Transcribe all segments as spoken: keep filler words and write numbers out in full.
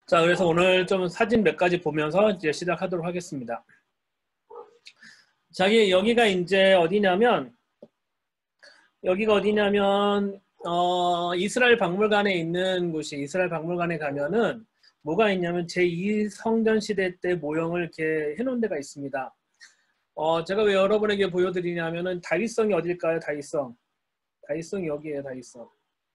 자, 그래서 오늘 좀 사진 몇 가지 보면서 이제 시작하도록 하겠습니다. 자기 여기가 이제 어디냐면 여기가 어디냐면 어, 이스라엘 박물관에 있는 곳이 이스라엘 박물관에 가면은 뭐가 있냐면 제이 성전 시대 때 모형을 이렇게 해놓은 데가 있습니다. 어, 제가 왜 여러분에게 보여드리냐면은 다윗성이 어딜까요? 다윗성. 다윗성이 여기에요. 다윗성.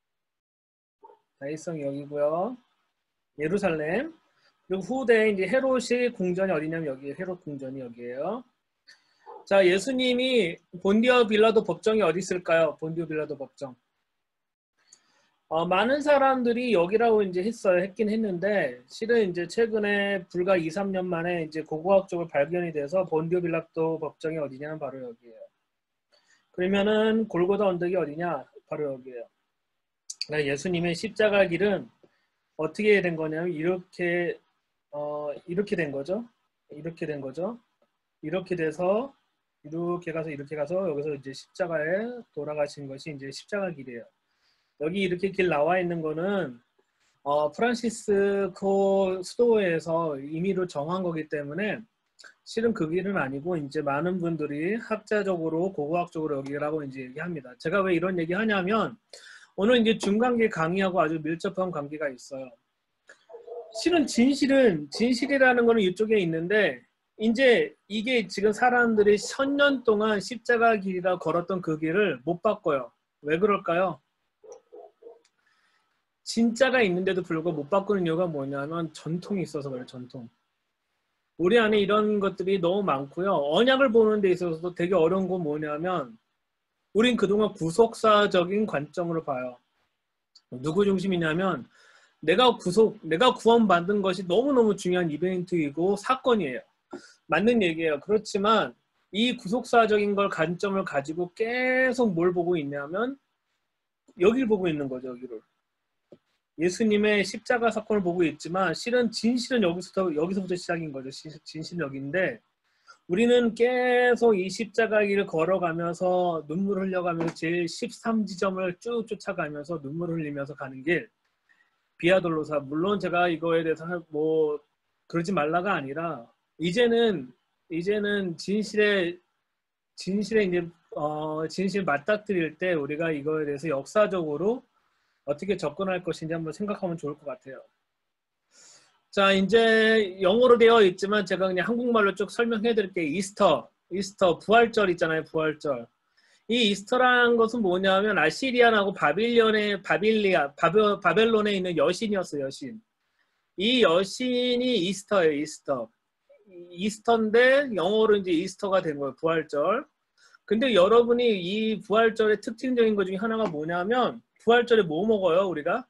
다윗성이 여기고요. 예루살렘. 그리고 후대에 이제 헤롯이 궁전이 어디냐면 여기에 헤롯 궁전이 여기에요. 자, 예수님이 본디오 빌라도 법정이 어디 있을까요? 본디오 빌라도 법정. 어, 많은 사람들이 여기라고 이제 했어요. 했긴 했는데 실은 이제 최근에 불과 이, 삼 년 만에 이제 고고학적으로 발견이 돼서 본디오 빌라도 법정이 어디냐면 바로 여기에요. 그러면은 골고다 언덕이 어디냐? 바로 여기에요. 그러니까 예수님의 십자가 길은 어떻게 된 거냐면 이렇게 어, 이렇게 된 거죠. 이렇게 된 거죠. 이렇게 돼서 이렇게 가서 이렇게 가서 여기서 이제 십자가에 돌아가신 것이 이제 십자가 길이에요. 여기 이렇게 길 나와 있는 거는 어, 프란시스코 수도에서 임의로 정한 거기 때문에 실은 그 길은 아니고 이제 많은 분들이 학자적으로 고고학적으로 여기라고 이제 얘기합니다. 제가 왜 이런 얘기 하냐면 오늘 이제 중간계 강의하고 아주 밀접한 관계가 있어요. 실은 진실은 진실이라는 거는 이쪽에 있는데 이제 이게 지금 사람들이 천년 동안 십자가 길이라 걸었던 그 길을 못 바꿔요. 왜 그럴까요? 진짜가 있는데도 불구하고 못 바꾸는 이유가 뭐냐면 전통이 있어서 그래요. 전통. 우리 안에 이런 것들이 너무 많고요. 언약을 보는 데 있어서도 되게 어려운 건 뭐냐면 우린 그동안 구속사적인 관점으로 봐요. 누구 중심이냐면 내가 구속, 내가 구원받은 것이 너무너무 중요한 이벤트이고 사건이에요. 맞는 얘기예요. 그렇지만 이 구속사적인 걸 관점을 가지고 계속 뭘 보고 있냐면 여기를 보고 있는 거죠. 여기를. 예수님의 십자가 사건을 보고 있지만 실은 진실은 여기서부터, 여기서부터 시작인 거죠. 진실은 여기인데 우리는 계속 이 십자가 길을 걸어가면서 눈물 흘려가면서 제일 십삼 지점을 쭉 쫓아가면서 눈물 흘리면서 가는 길 비아돌로사. 물론 제가 이거에 대해서 뭐 그러지 말라가 아니라 이제는 이제는 진실의 진실의 이제 어 진실 맞닥뜨릴 때 우리가 이거에 대해서 역사적으로 어떻게 접근할 것인지 한번 생각하면 좋을 것 같아요. 자, 이제 영어로 되어 있지만 제가 그냥 한국말로 쭉 설명해 드릴게요. 이스터, 이스터, 부활절 있잖아요. 부활절. 이 이스터라는 것은 뭐냐면 아시리안하고 바빌론의 바빌리아, 바벨, 바벨론에 있는 여신이었어요. 여신. 이 여신이 이스터예요. 이스터. 이스터인데 영어로 이제 이스터가 된 거예요. 부활절. 근데 여러분이 이 부활절의 특징적인 것 중에 하나가 뭐냐면 부활절에 뭐 먹어요? 우리가?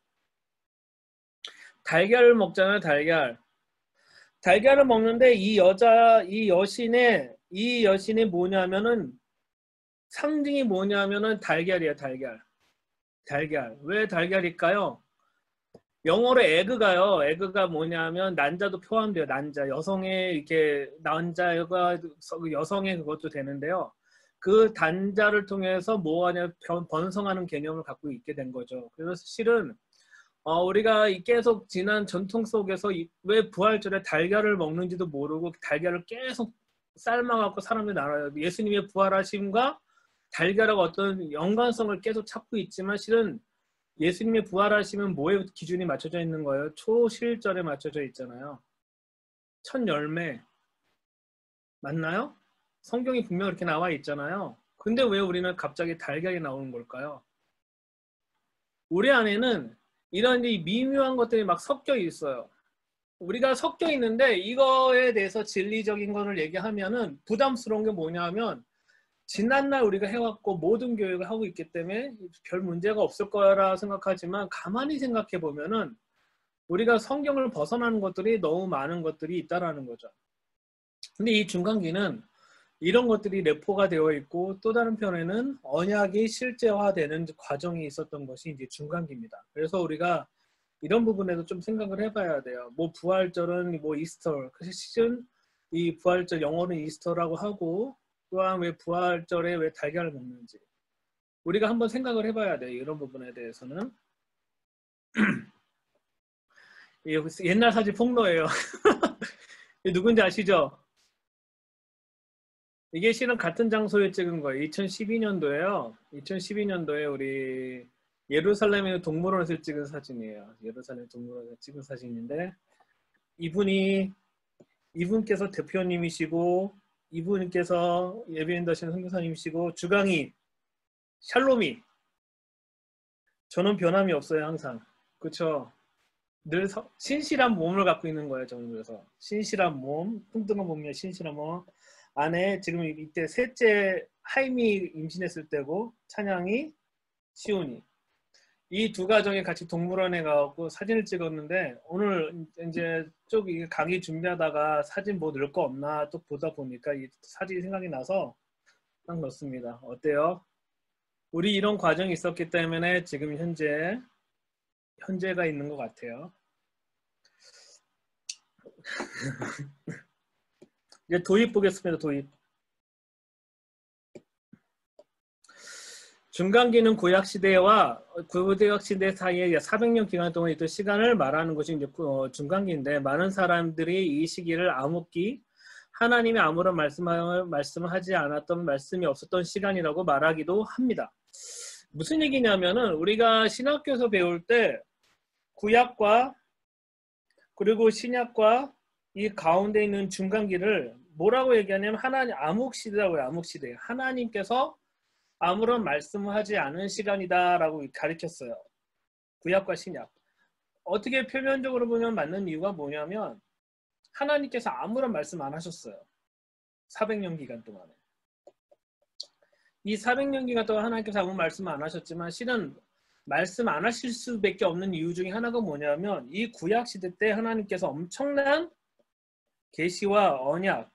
달걀을 먹잖아요. 달걀. 달걀을 먹는데 이 여자, 이 여신의 이 여신이 뭐냐면은 상징이 뭐냐면은 달걀이에요. 달걀. 달걀. 왜 달걀일까요? 영어로 에그가요. 에그가 뭐냐면 난자도 포함돼요. 난자. 여성의 이렇게 난자가 여성의 그것도 되는데요. 그 단자를 통해서 뭐하냐 번성하는 개념을 갖고 있게 된 거죠. 그래서 실은 어, 우리가 계속 지난 전통 속에서 이, 왜 부활절에 달걀을 먹는지도 모르고 달걀을 계속 삶아갖고 사람들이 나눠요. 예수님의 부활하심과 달걀하고 어떤 연관성을 계속 찾고 있지만 실은 예수님의 부활하심은 뭐에 기준이 맞춰져 있는 거예요? 초실절에 맞춰져 있잖아요. 첫 열매. 맞나요? 성경이 분명 이렇게 나와 있잖아요. 근데 왜 우리는 갑자기 달걀이 나오는 걸까요? 우리 안에는 이런 미묘한 것들이 막 섞여 있어요. 우리가 섞여 있는데 이거에 대해서 진리적인 거를 얘기하면은 부담스러운 게 뭐냐면 지난날 우리가 해왔고 모든 교육을 하고 있기 때문에 별 문제가 없을 거라 생각하지만 가만히 생각해 보면은 우리가 성경을 벗어나는 것들이 너무 많은 것들이 있다라는 거죠. 근데 이 중간기는 이런 것들이 내포가 되어 있고 또 다른 편에는 언약이 실제화되는 과정이 있었던 것이 이제 중간기입니다. 그래서 우리가 이런 부분에도 좀 생각을 해봐야 돼요. 뭐 부활절은 뭐 이스터, 그 실은 이 부활절 영어는 이스터라고 하고 또한 왜 부활절에 왜 달걀을 먹는지 우리가 한번 생각을 해봐야 돼요. 이런 부분에 대해서는. 옛날 사진 폭로예요. 누군지 아시죠? 이게 실은 같은 장소에 찍은 거예요. 이천십이 년도에요. 이천십이 년도에 우리 예루살렘의 동물원에서 찍은 사진이에요. 예루살렘 동물원에서 찍은 사진인데 이분이 이분께서 대표님이시고 이분께서 예비인도신 선교사님이시고 주강이 샬롬이 저는 변함이 없어요. 항상. 그렇죠? 늘 서, 신실한 몸을 갖고 있는 거예요. 저는 그래서 신실한 몸, 뚱뚱한 몸이야. 신실한 몸. 안에 지금 이때 셋째 하임이 임신했을 때고 찬양이 시온이 이 두 가정이 같이 동물원에 가고 사진을 찍었는데 오늘 이제 쭉 강의 준비하다가 사진 뭐 넣을 거 없나 또 보다 보니까 이 사진이 생각이 나서 딱 넣습니다. 어때요? 우리 이런 과정이 있었기 때문에 지금 현재 현재가 있는 것 같아요. 이제 도입 보겠습니다. 도입. 중간기는 구약시대와 구약시대 사이에 사백 년 기간 동안 있던 시간을 말하는 것이 이제 중간기인데 많은 사람들이 이 시기를 암흑기, 하나님이 아무런 말씀을, 말씀을 하지 않았던 말씀이 없었던 시간이라고 말하기도 합니다. 무슨 얘기냐면은 우리가 신학교에서 배울 때 구약과 그리고 신약과 이 가운데 있는 중간기를 뭐라고 얘기하냐면 하나님 암흑시대라고 해요. 암흑시대. 하나님께서 아무런 말씀을 하지 않은 시간이다라고 가르쳤어요. 구약과 신약. 어떻게 표면적으로 보면 맞는 이유가 뭐냐면 하나님께서 아무런 말씀 안 하셨어요. 사백 년 기간 동안에. 이 사백 년 기간 동안 하나님께서 아무 말씀 안 하셨지만 실은 말씀 안 하실 수밖에 없는 이유 중에 하나가 뭐냐면 이 구약 시대 때 하나님께서 엄청난 계시와 언약,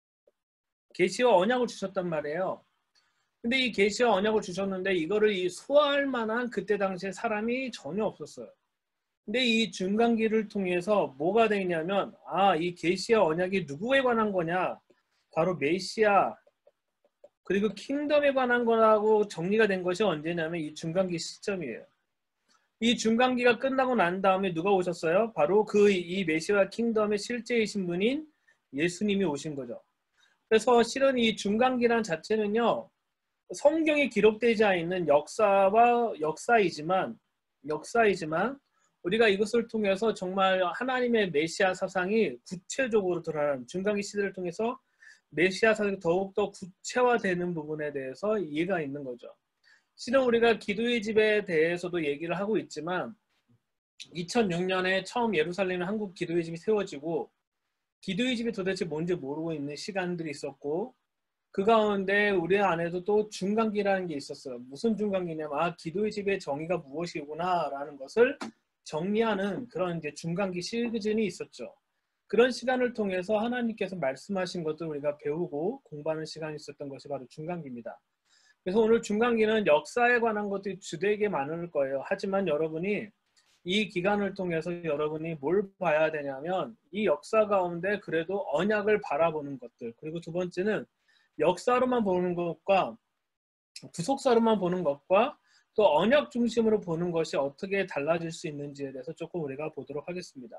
계시와 언약을 주셨단 말이에요. 근데 이 계시와 언약을 주셨는데 이거를 이 소화할 만한 그때 당시에 사람이 전혀 없었어요. 근데 이 중간기를 통해서 뭐가 되냐면 아, 이 계시와 언약이 누구에 관한 거냐? 바로 메시아 그리고 킹덤에 관한 거라고 정리가 된 것이 언제냐면 이 중간기 시점이에요. 이 중간기가 끝나고 난 다음에 누가 오셨어요? 바로 그 이 메시아 킹덤의 실제이신 분인 예수님이 오신 거죠. 그래서 실은 이 중간기란 자체는요. 성경에 기록되지 않는 역사와 역사이지만 역사이지만 우리가 이것을 통해서 정말 하나님의 메시아 사상이 구체적으로 드러나는 중간기 시대를 통해서 메시아 사상이 더욱더 구체화되는 부분에 대해서 이해가 있는 거죠. 실은 우리가 기도의 집에 대해서도 얘기를 하고 있지만 이천육 년에 처음 예루살렘에 한국 기도의 집이 세워지고 기도의 집이 도대체 뭔지 모르고 있는 시간들이 있었고 그 가운데 우리 안에도 또 중간기라는 게 있었어요. 무슨 중간기냐면 아, 기도의 집의 정의가 무엇이구나 라는 것을 정리하는 그런 이제 중간기 시즌이 있었죠. 그런 시간을 통해서 하나님께서 말씀하신 것들 우리가 배우고 공부하는 시간이 있었던 것이 바로 중간기입니다. 그래서 오늘 중간기는 역사에 관한 것들이 주되게 많을 거예요. 하지만 여러분이 이 기간을 통해서 여러분이 뭘 봐야 되냐면 이 역사 가운데 그래도 언약을 바라보는 것들 그리고 두 번째는 역사로만 보는 것과 구속사로만 보는 것과 또 언약 중심으로 보는 것이 어떻게 달라질 수 있는지에 대해서 조금 우리가 보도록 하겠습니다.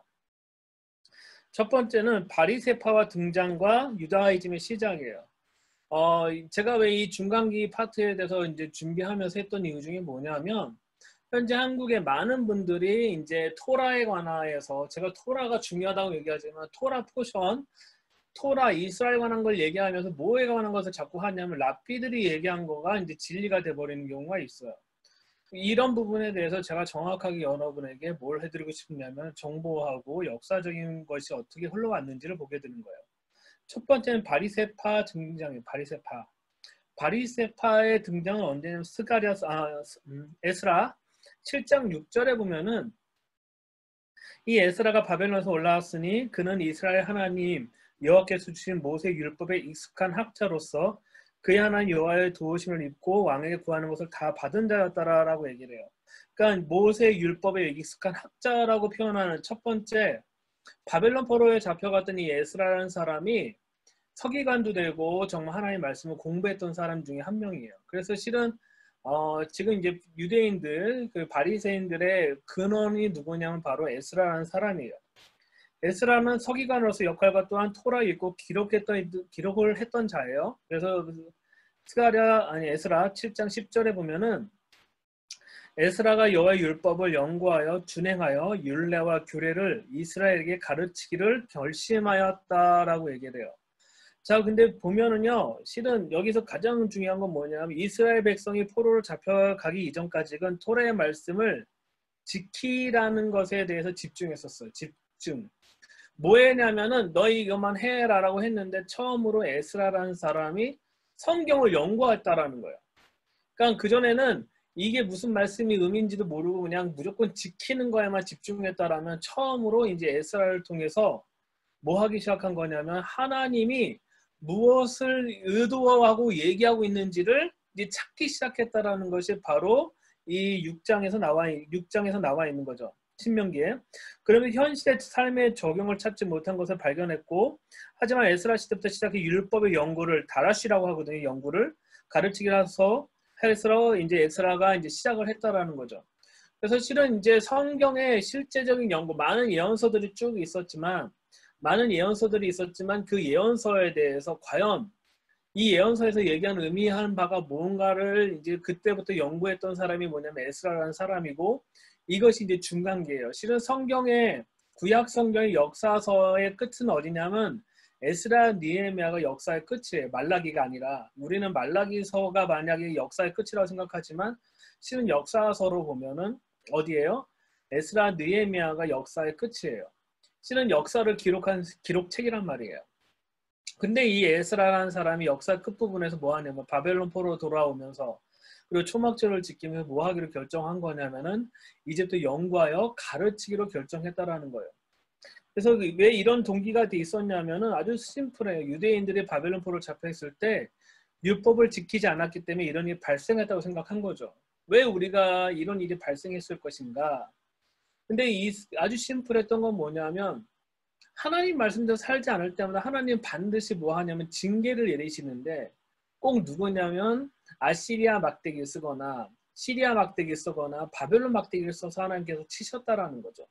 첫 번째는 바리새파와 등장과 유다이즘의 시작이에요. 어, 제가 왜 이 중간기 파트에 대해서 이제 준비하면서 했던 이유 중에 뭐냐면 현재 한국의 많은 분들이 이제 토라에 관하여서 제가 토라가 중요하다고 얘기하지만 토라 포션 토라 이스라엘 관한 걸 얘기하면서 뭐에 관한 것을 자꾸 하냐면 랍비들이 얘기한 거가 이제 진리가 돼버리는 경우가 있어요. 이런 부분에 대해서 제가 정확하게 여러분에게 뭘 해드리고 싶냐면 정보하고 역사적인 것이 어떻게 흘러왔는지를 보게 되는 거예요. 첫 번째는 바리새파 등장이에요. 바리새파. 바리새파의 등장은 언제냐면 스가랴, 아, 에스라 칠 장 육 절에 보면은 이 에스라가 바벨론에서 올라왔으니 그는 이스라엘 하나님 여호와께서 주신 모세 율법에 익숙한 학자로서 그의 하나님 여호와의 도우심을 입고 왕에게 구하는 것을 다 받은 자였다라고 얘기를 해요. 그러니까 모세 율법에 익숙한 학자라고 표현하는 첫 번째 바벨론 포로에 잡혀갔던 이 에스라라는 사람이 서기관도 되고 정말 하나님의 말씀을 공부했던 사람 중에 한 명이에요. 그래서 실은 어, 지금 이제 유대인들, 그 바리새인들의 근원이 누구냐면 바로 에스라라는 사람이에요. 에스라는 서기관으로서 역할과 또한 토라 읽고 기록했던 기록을 했던 자예요. 그래서 스가랴 아니 에스라 칠 장 십 절에 보면은 에스라가 여호와의 율법을 연구하여 준행하여 율례와 규례를 이스라엘에게 가르치기를 결심하였다라고 얘기를 해요. 자, 근데 보면은요, 실은 여기서 가장 중요한 건 뭐냐면 이스라엘 백성이 포로로 잡혀가기 이전까지는 토라의 말씀을 지키라는 것에 대해서 집중했었어요. 집중. 뭐 했냐면은 너희 이것만 해라라고 했는데 처음으로 에스라라는 사람이 성경을 연구했다라는 거예요. 그러니까 그전에는 이게 무슨 말씀이 의미인지도 모르고 그냥 무조건 지키는 거에만 집중했다라면 처음으로 이제 에스라를 통해서 뭐 하기 시작한 거냐면 하나님이 무엇을 의도하고 얘기하고 있는지를 이제 찾기 시작했다라는 것이 바로 이 육 장에서 나와 육 장에서 나와 있는 거죠. 신명기에. 그러면 현 시대 삶의 적용을 찾지 못한 것을 발견했고, 하지만 에스라 시대부터 시작해 율법의 연구를 다라시라고 하거든요. 연구를 가르치기라서 해서 이제 에스라가 이제 시작을 했다라는 거죠. 그래서 실은 이제 성경의 실제적인 연구, 많은 예언서들이 쭉 있었지만, 많은 예언서들이 있었지만 그 예언서에 대해서 과연 이 예언서에서 얘기하는 의미하는 바가 뭔가를 이제 그때부터 연구했던 사람이 뭐냐면 에스라라는 사람이고, 이것이 이제 중간기예요. 실은 성경의 구약 성경의 역사서의 끝은 어디냐면 에스라 느헤미야가 역사의 끝이에요. 말라기가 아니라. 우리는 말라기서가 만약에 역사의 끝이라고 생각하지만 실은 역사서로 보면은 어디예요? 에스라 느헤미야가 역사의 끝이에요. 실은 역사를 기록한 기록책이란 말이에요. 근데 이 에스라라는 사람이 역사 끝부분에서 뭐 하냐면 바벨론 포로 돌아오면서 그리고 초막절을 지키면서 뭐 하기로 결정한 거냐면은 이제부터 연구하여 가르치기로 결정했다라는 거예요. 그래서 왜 이런 동기가 돼 있었냐면은 아주 심플해요. 유대인들이 바벨론 포로 잡혀있을 때 율법을 지키지 않았기 때문에 이런 일이 발생했다고 생각한 거죠. 왜 우리가 이런 일이 발생했을 것인가? 근데 이 아주 심플했던 건 뭐냐면 하나님 말씀대로 살지 않을 때마다 하나님 반드시 뭐 하냐면 징계를 내리시는데 꼭 누구냐면 아시리아 막대기를 쓰거나 시리아 막대기를 쓰거나 바벨론 막대기를 써서 하나님께서 치셨다라는 거죠.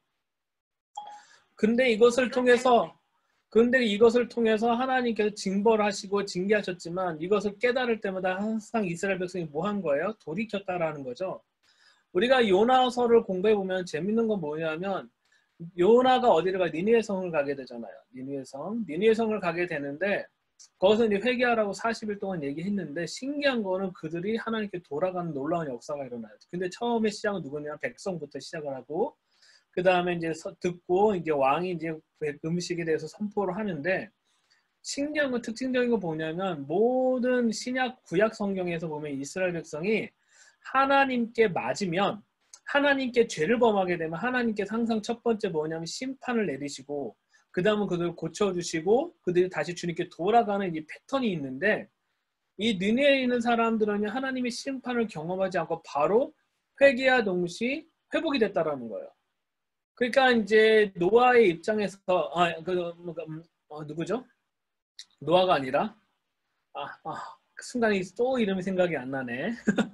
근데 이것을 통해서 근데 이것을 통해서 하나님께서 징벌을 하시고 징계하셨지만 이것을 깨달을 때마다 항상 이스라엘 백성이 뭐 한 거예요? 돌이켰다라는 거죠. 우리가 요나서를 공부해 보면 재밌는 건 뭐냐면 요나가 어디를 가? 니느웨 성을 가게 되잖아요. 니느웨 성. 니느웨 성을 가게 되는데 거기서 이제 회개하라고 사십 일 동안 얘기했는데 신기한 거는 그들이 하나님께 돌아가는 놀라운 역사가 일어나요. 근데 처음에 시작은 누구냐? 백성부터 시작을 하고 그 다음에 이제 듣고 이제 왕이 이제 음식에 대해서 선포를 하는데 신기한 거 특징적인 거 뭐냐면 모든 신약 구약 성경에서 보면 이스라엘 백성이 하나님께 맞으면 하나님께 죄를 범하게 되면 하나님께서 항상 첫 번째 뭐냐면 심판을 내리시고 그 다음은 그들을 고쳐주시고 그들이 다시 주님께 돌아가는 이 패턴이 있는데 이 느네에 있는 사람들은 하나님의 심판을 경험하지 않고 바로 회개와 동시에 회복이 됐다라는 거예요. 그러니까 이제 노아의 입장에서 아, 그, 어, 누구죠? 노아가 아니라 아, 아, 그 순간에 또 이름이 생각이 안 나네.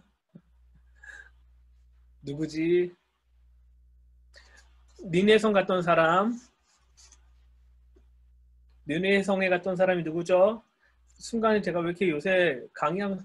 누구지? 니네성 갔던 사람 니네성에 갔던 사람이 누구죠? 순간에 제가 왜 이렇게 요새 강의하면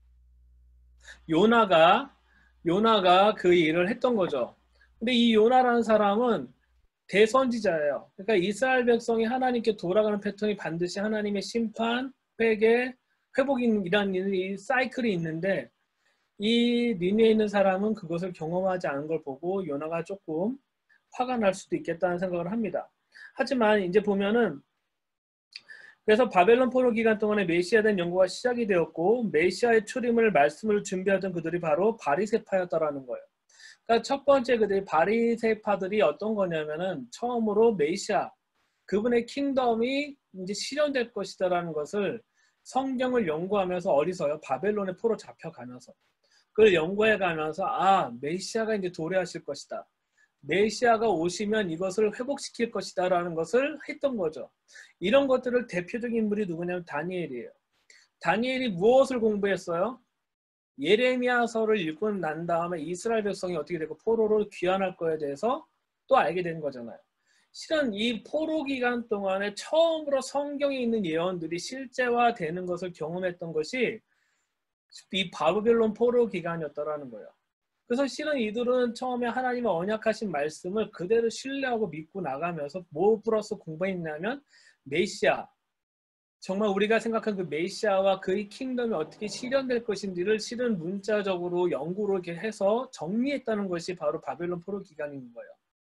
요나가 요나가 그 일을 했던 거죠. 근데 이 요나라는 사람은 대선지자예요. 그러니까 이스라엘 백성이 하나님께 돌아가는 패턴이 반드시 하나님의 심판, 회개, 회복이라는 이 사이클이 있는데 이 니네에 있는 사람은 그것을 경험하지 않은 걸 보고 요나가 조금 화가 날 수도 있겠다는 생각을 합니다. 하지만 이제 보면은 그래서 바벨론 포로 기간 동안에 메시아에 대한 연구가 시작이 되었고 메시아의 출임을 말씀을 준비하던 그들이 바로 바리새파였다라는 거예요. 그러니까 첫 번째 그들이 바리새파들이 어떤 거냐면은 처음으로 메시아 그분의 킹덤이 이제 실현될 것이다라는 것을 성경을 연구하면서 어디서요? 바벨론의 포로 잡혀가면서 그걸 연구해 가면서 아 메시아가 이제 도래하실 것이다. 메시아가 오시면 이것을 회복시킬 것이다 라는 것을 했던 거죠. 이런 것들을 대표적인 인물이 누구냐면 다니엘이에요. 다니엘이 무엇을 공부했어요? 예레미야서를 읽고 난 다음에 이스라엘 백성이 어떻게 되고 포로로 귀환할 거에 대해서 또 알게 되는 거잖아요. 실은 이 포로 기간 동안에 처음으로 성경에 있는 예언들이 실제화되는 것을 경험했던 것이 이 바벨론 포로 기간이었다라는 거예요. 그래서 실은 이들은 처음에 하나님의 언약하신 말씀을 그대로 신뢰하고 믿고 나가면서 뭐 플러스 공부했냐면 메시아, 정말 우리가 생각한 그 메시아와 그의 킹덤이 어떻게 실현될 것인지를 실은 문자적으로 연구를 이렇게 해서 정리했다는 것이 바로 바벨론 포로 기간인 거예요.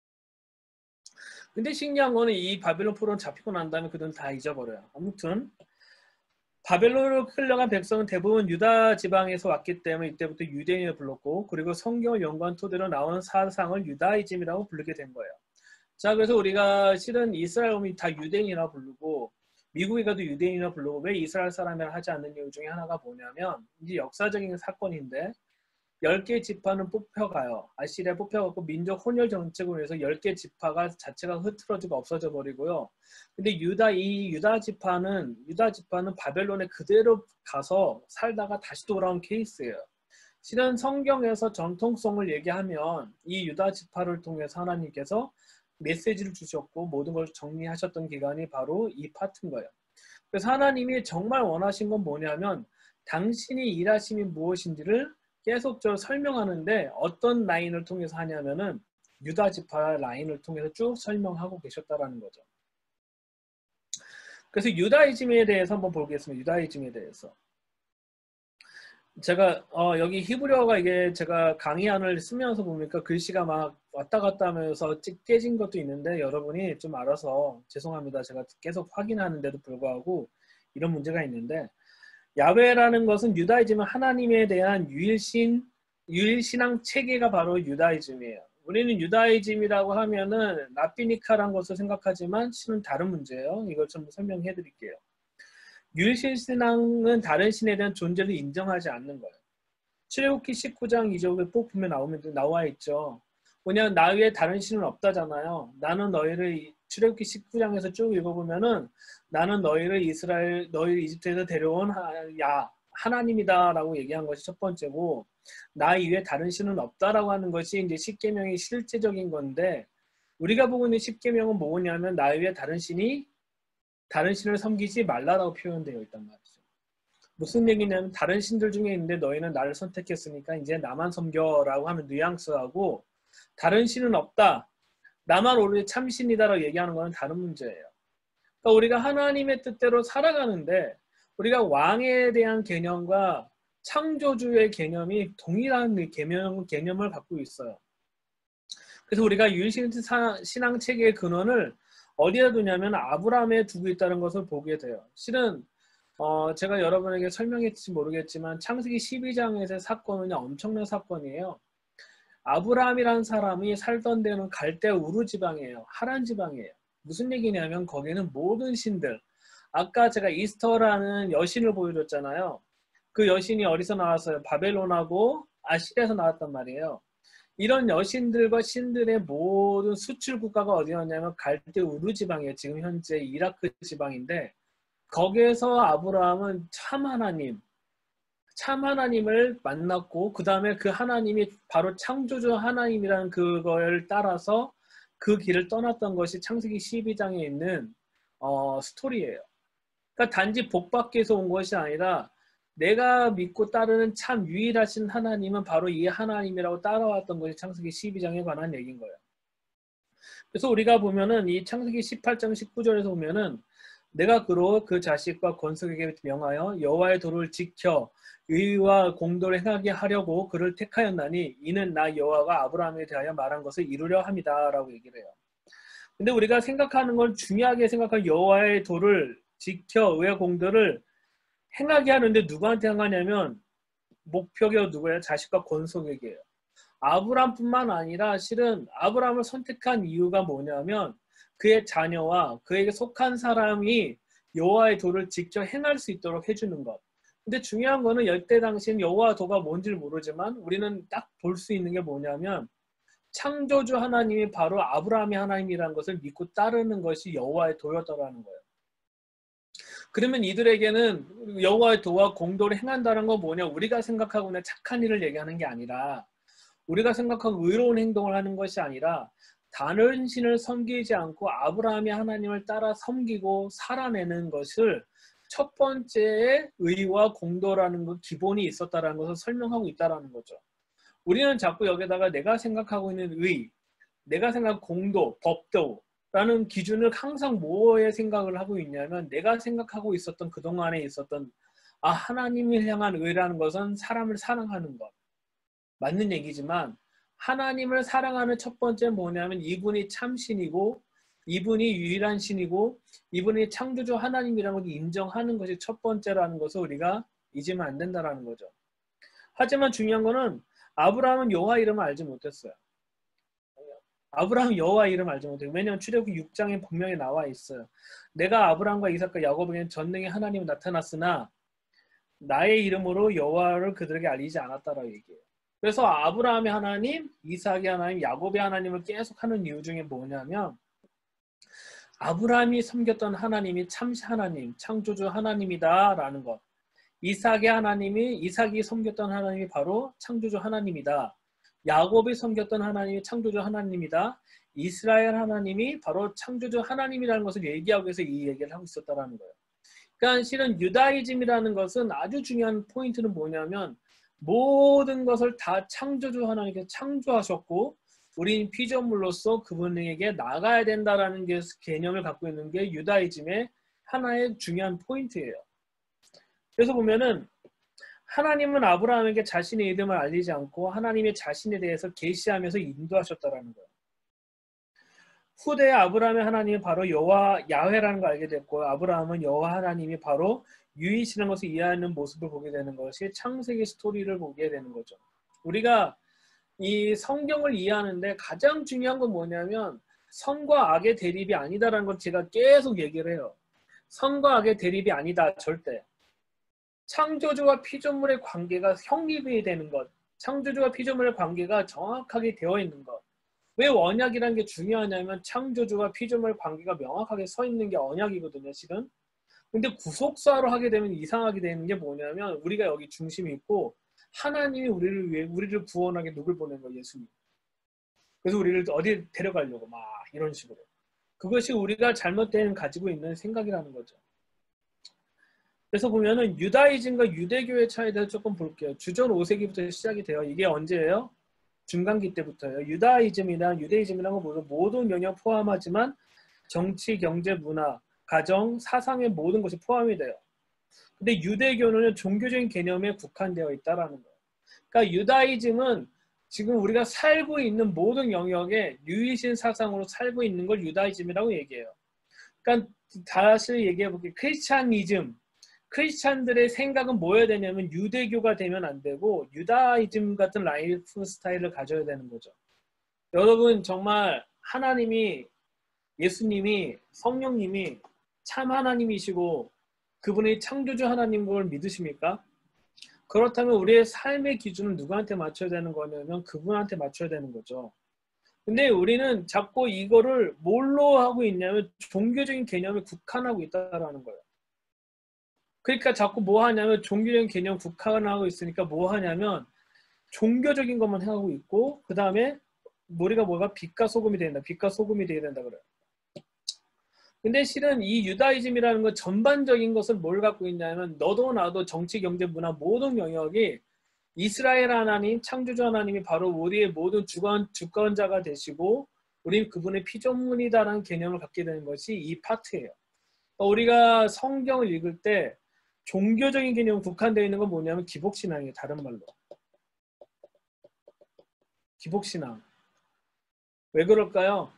근데 신기한 거는 이 바벨론 포로는 잡히고 난 다음에 그들은 다 잊어버려요. 아무튼 바벨론으로 끌려간 백성은 대부분 유다 지방에서 왔기 때문에 이때부터 유대인을 불렀고, 그리고 성경을 연구한 토대로 나오는 사상을 유다이즘이라고 부르게 된 거예요. 자, 그래서 우리가 실은 이스라엘 오면 다 유대인이라 부르고 미국에 가도 유대인이라 부르고 왜 이스라엘 사람이라 하지 않는 이유 중에 하나가 뭐냐면 이제 역사적인 사건인데 열 개 지파는 뽑혀가요. 아시리아 뽑혀갖고 민족 혼혈 정책을 위해서 열 개 지파가 자체가 흐트러지고 없어져 버리고요. 근데 유다 이 유다 지파는 유다 지파는 바벨론에 그대로 가서 살다가 다시 돌아온 케이스예요. 실은 성경에서 전통성을 얘기하면 이 유다 지파를 통해서 하나님께서 메시지를 주셨고 모든 걸 정리하셨던 기간이 바로 이 파트인 거예요. 그래서 하나님이 정말 원하신 건 뭐냐면 당신이 일하심이 무엇인지를 계속적으로 설명하는데 어떤 라인을 통해서 하냐면은 유다 지파 라인을 통해서 쭉 설명하고 계셨다라는 거죠. 그래서 유다이즘에 대해서 한번 보겠습니다. 유다이즘에 대해서. 제가 어 여기 히브리어가 이게 제가 강의안을 쓰면서 보니까 글씨가 막 왔다 갔다 하면서 깨진 것도 있는데 여러분이 좀 알아서 죄송합니다. 제가 계속 확인하는데도 불구하고 이런 문제가 있는데 야훼라는 것은 유다이즘은 하나님에 대한 유일신, 유일신앙 체계가 바로 유다이즘이에요. 우리는 유다이즘이라고 하면은 라피니카라는 것을 생각하지만 실은 다른 문제예요. 이걸 좀 설명해 드릴게요. 유일신앙은 다른 신에 대한 존재를 인정하지 않는 거예요. 출애굽기 십구 장 이 절에 꼭 보면 나오면 나와 있죠. 뭐냐, 나 외에 다른 신은 없다잖아요. 나는 너희를 출애굽기 십구 장에서 쭉 읽어보면은 나는 너희를 이스라엘 너희를 이집트에서 데려온 야 하나님이다라고 얘기한 것이 첫 번째고, 나 이외에 다른 신은 없다라고 하는 것이 이제 십계명의 실제적인 건데, 우리가 보고 있는 십계명은 뭐냐면 나 외에 다른 신이 다른 신을 섬기지 말라라고 표현되어 있단 말이죠. 무슨 얘기냐면 다른 신들 중에 있는데 너희는 나를 선택했으니까 이제 나만 섬겨라고 하는 뉘앙스하고, 다른 신은 없다, 나만 오로지 참신이다라고 얘기하는 것은 다른 문제예요. 그러니까 우리가 하나님의 뜻대로 살아가는데 우리가 왕에 대한 개념과 창조주의 개념이 동일한 개념, 개념을 갖고 있어요. 그래서 우리가 유일신앙 체계의 근원을 어디에 두냐면 아브라함에 두고 있다는 것을 보게 돼요. 실은 어, 제가 여러분에게 설명했을지 모르겠지만 창세기 십이 장에서의 사건은 엄청난 사건이에요. 아브라함이라는 사람이 살던 데는 갈대 우르 지방이에요. 하란 지방이에요. 무슨 얘기냐면 거기는 모든 신들, 아까 제가 이스터라는 여신을 보여줬잖아요. 그 여신이 어디서 나왔어요? 바벨론하고 아시리아에서 나왔단 말이에요. 이런 여신들과 신들의 모든 수출 국가가 어디였냐면 갈대 우르 지방이에요. 지금 현재 이라크 지방인데, 거기에서 아브라함은 참 하나님, 참 하나님을 만났고 그 다음에 그 하나님이 바로 창조주 하나님이라는 그걸 따라서 그 길을 떠났던 것이 창세기 십이 장에 있는 어, 스토리예요. 그러니까 단지 복받기 위해서 온 것이 아니라 내가 믿고 따르는 참 유일하신 하나님은 바로 이 하나님이라고 따라왔던 것이 창세기 십이 장에 관한 얘기인 거예요. 그래서 우리가 보면은 이 창세기 십팔 장 십구 절에서 보면은 내가 그로 그 자식과 건석에게 명하여 여호와의 도를 지켜 의와 공도를 행하게 하려고 그를 택하였나니 이는 나 여호와가 아브라함에 대하여 말한 것을 이루려 함이다 라고 얘기를 해요. 근데 우리가 생각하는 건 중요하게 생각할 여호와의 도를 지켜 의와 공도를 행하게 하는데 누구한테 행하냐면 목표가 누구예요? 자식과 건석에게요. 아브라함뿐만 아니라 실은 아브라함을 선택한 이유가 뭐냐면 그의 자녀와 그에게 속한 사람이 여호와의 도를 직접 행할 수 있도록 해주는 것. 근데 중요한 거는 이때 당시엔 여호와 도가 뭔지를 모르지만 우리는 딱 볼 수 있는 게 뭐냐면 창조주 하나님이 바로 아브라함의 하나님이라는 것을 믿고 따르는 것이 여호와의 도였다라는 거예요. 그러면 이들에게는 여호와의 도와 공도를 행한다는 건 뭐냐? 우리가 생각하고 있는 착한 일을 얘기하는 게 아니라, 우리가 생각하고 의로운 행동을 하는 것이 아니라, 다른 신을 섬기지 않고 아브라함이 하나님을 따라 섬기고 살아내는 것을 첫 번째의 의와 공도라는 그 기본이 있었다라는 것을 설명하고 있다라는 거죠. 우리는 자꾸 여기다가 내가 생각하고 있는 의, 내가 생각하는 공도, 법도라는 기준을 항상 뭐에 생각을 하고 있냐면, 내가 생각하고 있었던 그동안에 있었던 아, 하나님을 향한 의라는 것은 사람을 사랑하는 것. 맞는 얘기지만 하나님을 사랑하는 첫 번째 뭐냐면 이분이 참신이고 이분이 유일한 신이고 이분이 창조주 하나님이라는 것을 인정하는 것이 첫 번째라는 것을 우리가 잊으면 안 된다는 거죠. 하지만 중요한 거는 아브라함은 여호와 이름을 알지 못했어요. 아브라함 여호와 이름을 알지 못해요. 왜냐하면 출애굽기 육 장에 분명히 나와 있어요. 내가 아브라함과 이삭과 야곱에게 전능의 하나님이 나타났으나 나의 이름으로 여호와를 그들에게 알리지 않았다라고 얘기해요. 그래서 아브라함의 하나님, 이삭의 하나님, 야곱의 하나님을 계속 하는 이유 중에 뭐냐면, 아브라함이 섬겼던 하나님이 참 하나님, 창조주 하나님이다 라는 것. 이삭의 하나님이, 이삭이 섬겼던 하나님이 바로 창조주 하나님이다. 야곱이 섬겼던 하나님이 창조주 하나님이다. 이스라엘 하나님이 바로 창조주 하나님이라는 것을 얘기하기 위해서 이 얘기를 하고 있었다는 거예요. 그러니까 실은 유다이즘이라는 것은 아주 중요한 포인트는 뭐냐면, 모든 것을 다 창조주 하나님께서 창조하셨고 우린 피조물로서 그분에게 나가야 된다라는 게 개념을 갖고 있는 게 유다이즘의 하나의 중요한 포인트예요. 그래서 보면은 하나님은 아브라함에게 자신의 이름을 알리지 않고 하나님의 자신에 대해서 계시하면서 인도하셨다라는 거예요. 후대에 아브라함의 하나님이 바로 여호와 야훼라는 걸 알게 됐고, 아브라함은 여호와 하나님이 바로 유이시라는 것을 이해하는 모습을 보게 되는 것이 창세기 스토리를 보게 되는 거죠. 우리가 이 성경을 이해하는데 가장 중요한 건 뭐냐면 선과 악의 대립이 아니다라는 걸 제가 계속 얘기를 해요. 선과 악의 대립이 아니다, 절대. 창조주와 피조물의 관계가 형립이 되는 것, 창조주와 피조물의 관계가 정확하게 되어 있는 것. 왜 언약이라는 게 중요하냐면 창조주와 피조물 관계가 명확하게 서 있는 게 언약이거든요, 실은. 근데 구속사로 하게 되면 이상하게 되는 게 뭐냐면 우리가 여기 중심이 있고 하나님이 우리를 위해 우리를 구원하게 누굴 보낸 거예요, 예수님. 그래서 우리를 어디 데려가려고 막 이런 식으로. 그것이 우리가 잘못된 가지고 있는 생각이라는 거죠. 그래서 보면은 유다이즘과 유대교의 차이에 대해서 조금 볼게요. 주전 오 세기부터 시작이 돼요. 이게 언제예요? 중간기 때부터예요. 유다이즘이나 유대이즘이라는 건 모든 영역 포함하지만 정치, 경제, 문화, 가정, 사상의 모든 것이 포함이 돼요. 근데 유대교는 종교적인 개념에 국한되어 있다라는 거예요. 그러니까 유다이즘은 지금 우리가 살고 있는 모든 영역에 유이신 사상으로 살고 있는 걸 유다이즘이라고 얘기해요. 그러니까 다시 얘기해 볼게요. 크리스찬이즘, 크리스찬들의 생각은 뭐여야 되냐면 유대교가 되면 안 되고 유다이즘 같은 라이프 스타일을 가져야 되는 거죠. 여러분 정말 하나님이, 예수님이, 성령님이 참 하나님이시고 그분이 창조주 하나님인 걸 믿으십니까? 그렇다면 우리의 삶의 기준은 누구한테 맞춰야 되는 거냐면 그분한테 맞춰야 되는 거죠. 근데 우리는 자꾸 이거를 뭘로 하고 있냐면 종교적인 개념에 국한하고 있다는 거예요. 그러니까 자꾸 뭐 하냐면 종교적인 개념 국한하고 있으니까 뭐 하냐면 종교적인 것만 하고 있고 그 다음에 우리가 뭐가 빛과 소금이 된다. 빛과 소금이 되어야 된다 그래요. 근데 실은 이 유다이즘이라는 건 전반적인 것을 뭘 갖고 있냐면 너도 나도 정치, 경제, 문화 모든 영역이 이스라엘 하나님, 창조주 하나님이 바로 우리의 모든 주권, 주권자가 되시고 우리 그분의 피조물이다라는 개념을 갖게 되는 것이 이 파트예요. 우리가 성경을 읽을 때 종교적인 개념 국한되어 있는 건 뭐냐면 기복신앙이에요. 다른 말로. 기복신앙. 왜 그럴까요?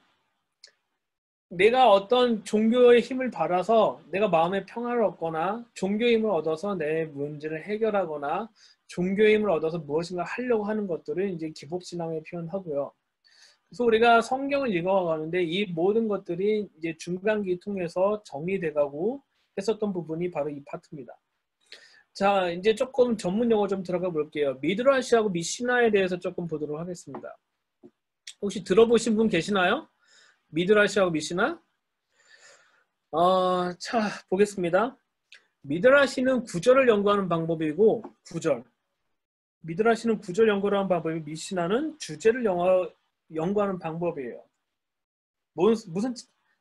내가 어떤 종교의 힘을 받아서 내가 마음의 평화를 얻거나 종교의 힘을 얻어서 내 문제를 해결하거나 종교의 힘을 얻어서 무엇인가 하려고 하는 것들을 이제 기복신앙에 표현하고요. 그래서 우리가 성경을 읽어가는데 이 모든 것들이 이제 중간기 통해서 정리돼가고 했었던 부분이 바로 이 파트입니다. 자, 이제 조금 전문 용어 좀 들어가 볼게요. 미드라시하고 미시나에 대해서 조금 보도록 하겠습니다. 혹시 들어보신 분 계시나요? 미드라시하고 미시나? 어, 자, 보겠습니다. 미드라시는 구절을 연구하는 방법이고 구절. 미드라시는 구절 연구를 하는 방법이고 미시나는 주제를 연구, 연구하는 방법이에요. 무슨, 무슨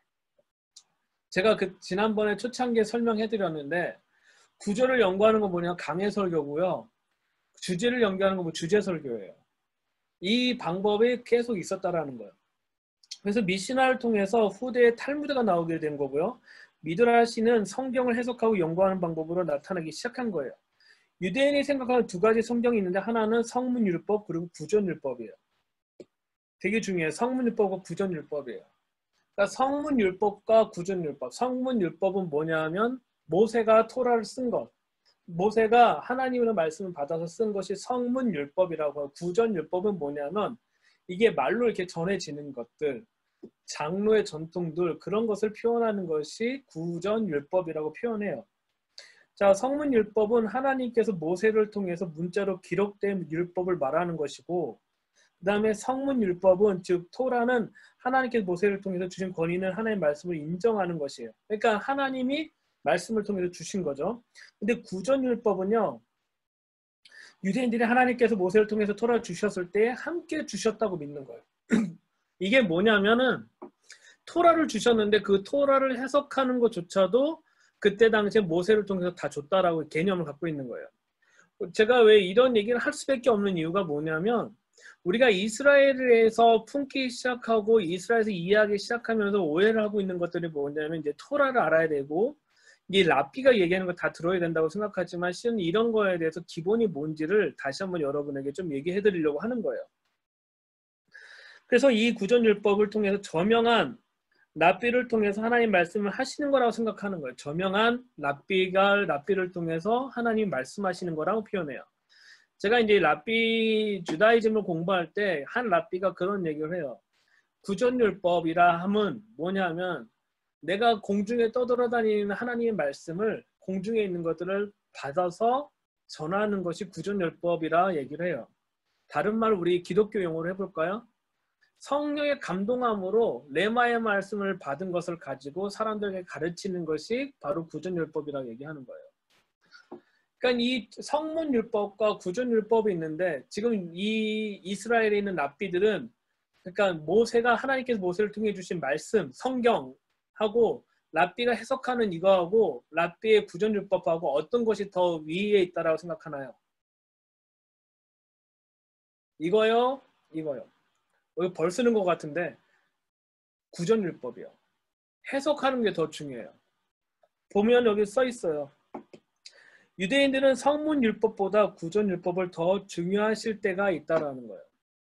제가 그 지난번에 초창기에 설명해 드렸는데 구절을 연구하는 건 뭐냐 강해 설교고요. 주제를 연구하는 건 뭐 주제 설교예요. 이 방법이 계속 있었다라는 거예요. 그래서 미시나를 통해서 후대에 탈무드가 나오게 된 거고요. 미드라시는 성경을 해석하고 연구하는 방법으로 나타나기 시작한 거예요. 유대인이 생각하는 두 가지 성경이 있는데 하나는 성문율법 그리고 구전율법이에요. 되게 중요해요. 성문율법과 구전율법이에요. 그러니까 성문율법과 구전율법. 성문율법은 뭐냐면 모세가 토라를 쓴 것. 모세가 하나님의 말씀을 받아서 쓴 것이 성문율법이라고 하고 구전율법은 뭐냐면 이게 말로 이렇게 전해지는 것들. 장로의 전통들 그런 것을 표현하는 것이 구전율법이라고 표현해요. 자, 성문율법은 하나님께서 모세를 통해서 문자로 기록된 율법을 말하는 것이고 그 다음에 성문율법은 즉 토라는 하나님께서 모세를 통해서 주신 권위는 하나님의 말씀을 인정하는 것이에요. 그러니까 하나님이 말씀을 통해서 주신 거죠. 근데 구전율법은요. 유대인들이 하나님께서 모세를 통해서 토라를 주셨을 때 함께 주셨다고 믿는 거예요. 이게 뭐냐면은 토라를 주셨는데 그 토라를 해석하는 것조차도 그때 당시에 모세를 통해서 다 줬다라고 개념을 갖고 있는 거예요. 제가 왜 이런 얘기를 할 수밖에 없는 이유가 뭐냐면 우리가 이스라엘에서 품기 시작하고 이스라엘에서 이해하기 시작하면서 오해를 하고 있는 것들이 뭐냐면 이제 토라를 알아야 되고 이 랍비가 얘기하는 거 다 들어야 된다고 생각하지만 실은 이런 거에 대해서 기본이 뭔지를 다시 한번 여러분에게 좀 얘기해 드리려고 하는 거예요. 그래서 이 구전율법을 통해서 저명한 랍비를 통해서 하나님 말씀을 하시는 거라고 생각하는 거예요. 저명한 랍비가 랍비를 통해서 하나님 말씀하시는 거라고 표현해요. 제가 이제 랍비 주다이즘을 공부할 때 한 랍비가 그런 얘기를 해요. 구전율법이라 함은 뭐냐면 내가 공중에 떠돌아다니는 하나님의 말씀을 공중에 있는 것들을 받아서 전하는 것이 구전율법이라 얘기를 해요. 다른 말 우리 기독교 용어로 해볼까요? 성령의 감동함으로 레마의 말씀을 받은 것을 가지고 사람들에게 가르치는 것이 바로 구전율법이라고 얘기하는 거예요. 그러니까 이 성문율법과 구전율법이 있는데 지금 이 이스라엘에 있는 랍비들은 그러니까 모세가 하나님께서 모세를 통해 주신 말씀, 성경하고 랍비가 해석하는 이거하고 랍비의 구전율법하고 어떤 것이 더 위에 있다라고 생각하나요? 이거요? 이거요. 여기 벌 쓰는 것 같은데 구전율법이요. 해석하는 게 더 중요해요. 보면 여기 써 있어요. 유대인들은 성문율법보다 구전율법을 더 중요하실 때가 있다라는 거예요.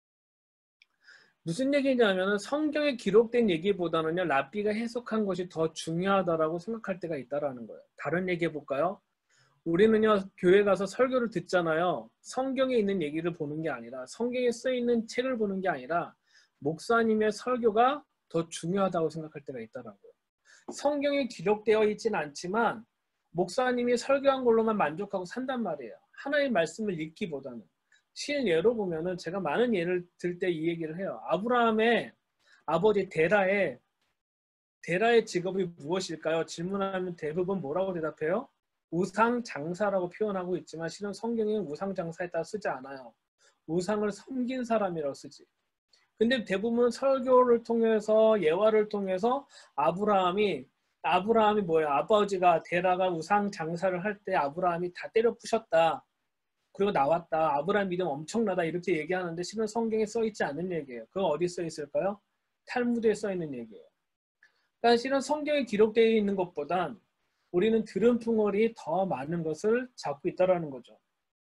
무슨 얘기냐면 성경에 기록된 얘기보다는요 랍비가 해석한 것이 더 중요하다라고 생각할 때가 있다라는 거예요. 다른 얘기 해볼까요? 우리는요 교회 가서 설교를 듣잖아요. 성경에 있는 얘기를 보는 게 아니라 성경에 쓰여있는 책을 보는 게 아니라 목사님의 설교가 더 중요하다고 생각할 때가 있더라고요. 성경에 기록되어 있지는 않지만 목사님이 설교한 걸로만 만족하고 산단 말이에요. 하나님의 말씀을 읽기보다는. 실예로 보면은 제가 많은 예를 들 때 이 얘기를 해요. 아브라함의 아버지 데라의 데라의 직업이 무엇일까요? 질문하면 대부분 뭐라고 대답해요? 우상 장사라고 표현하고 있지만 실은 성경에 우상 장사했다 쓰지 않아요. 우상을 섬긴 사람이라고 쓰지. 근데 대부분 설교를 통해서 예화를 통해서 아브라함이 아브라함이 뭐예요? 아버지가 데라가 우상 장사를 할 때 아브라함이 다 때려 부셨다. 그리고 나왔다. 아브라함 믿음 엄청나다. 이렇게 얘기하는데 실은 성경에 써있지 않은 얘기예요. 그거 어디 써있을까요? 탈무드에 써있는 얘기예요. 그러니까 실은 성경에 기록되어 있는 것보단 우리는 들은 풍월이 더 많은 것을 잡고 있다는 거죠.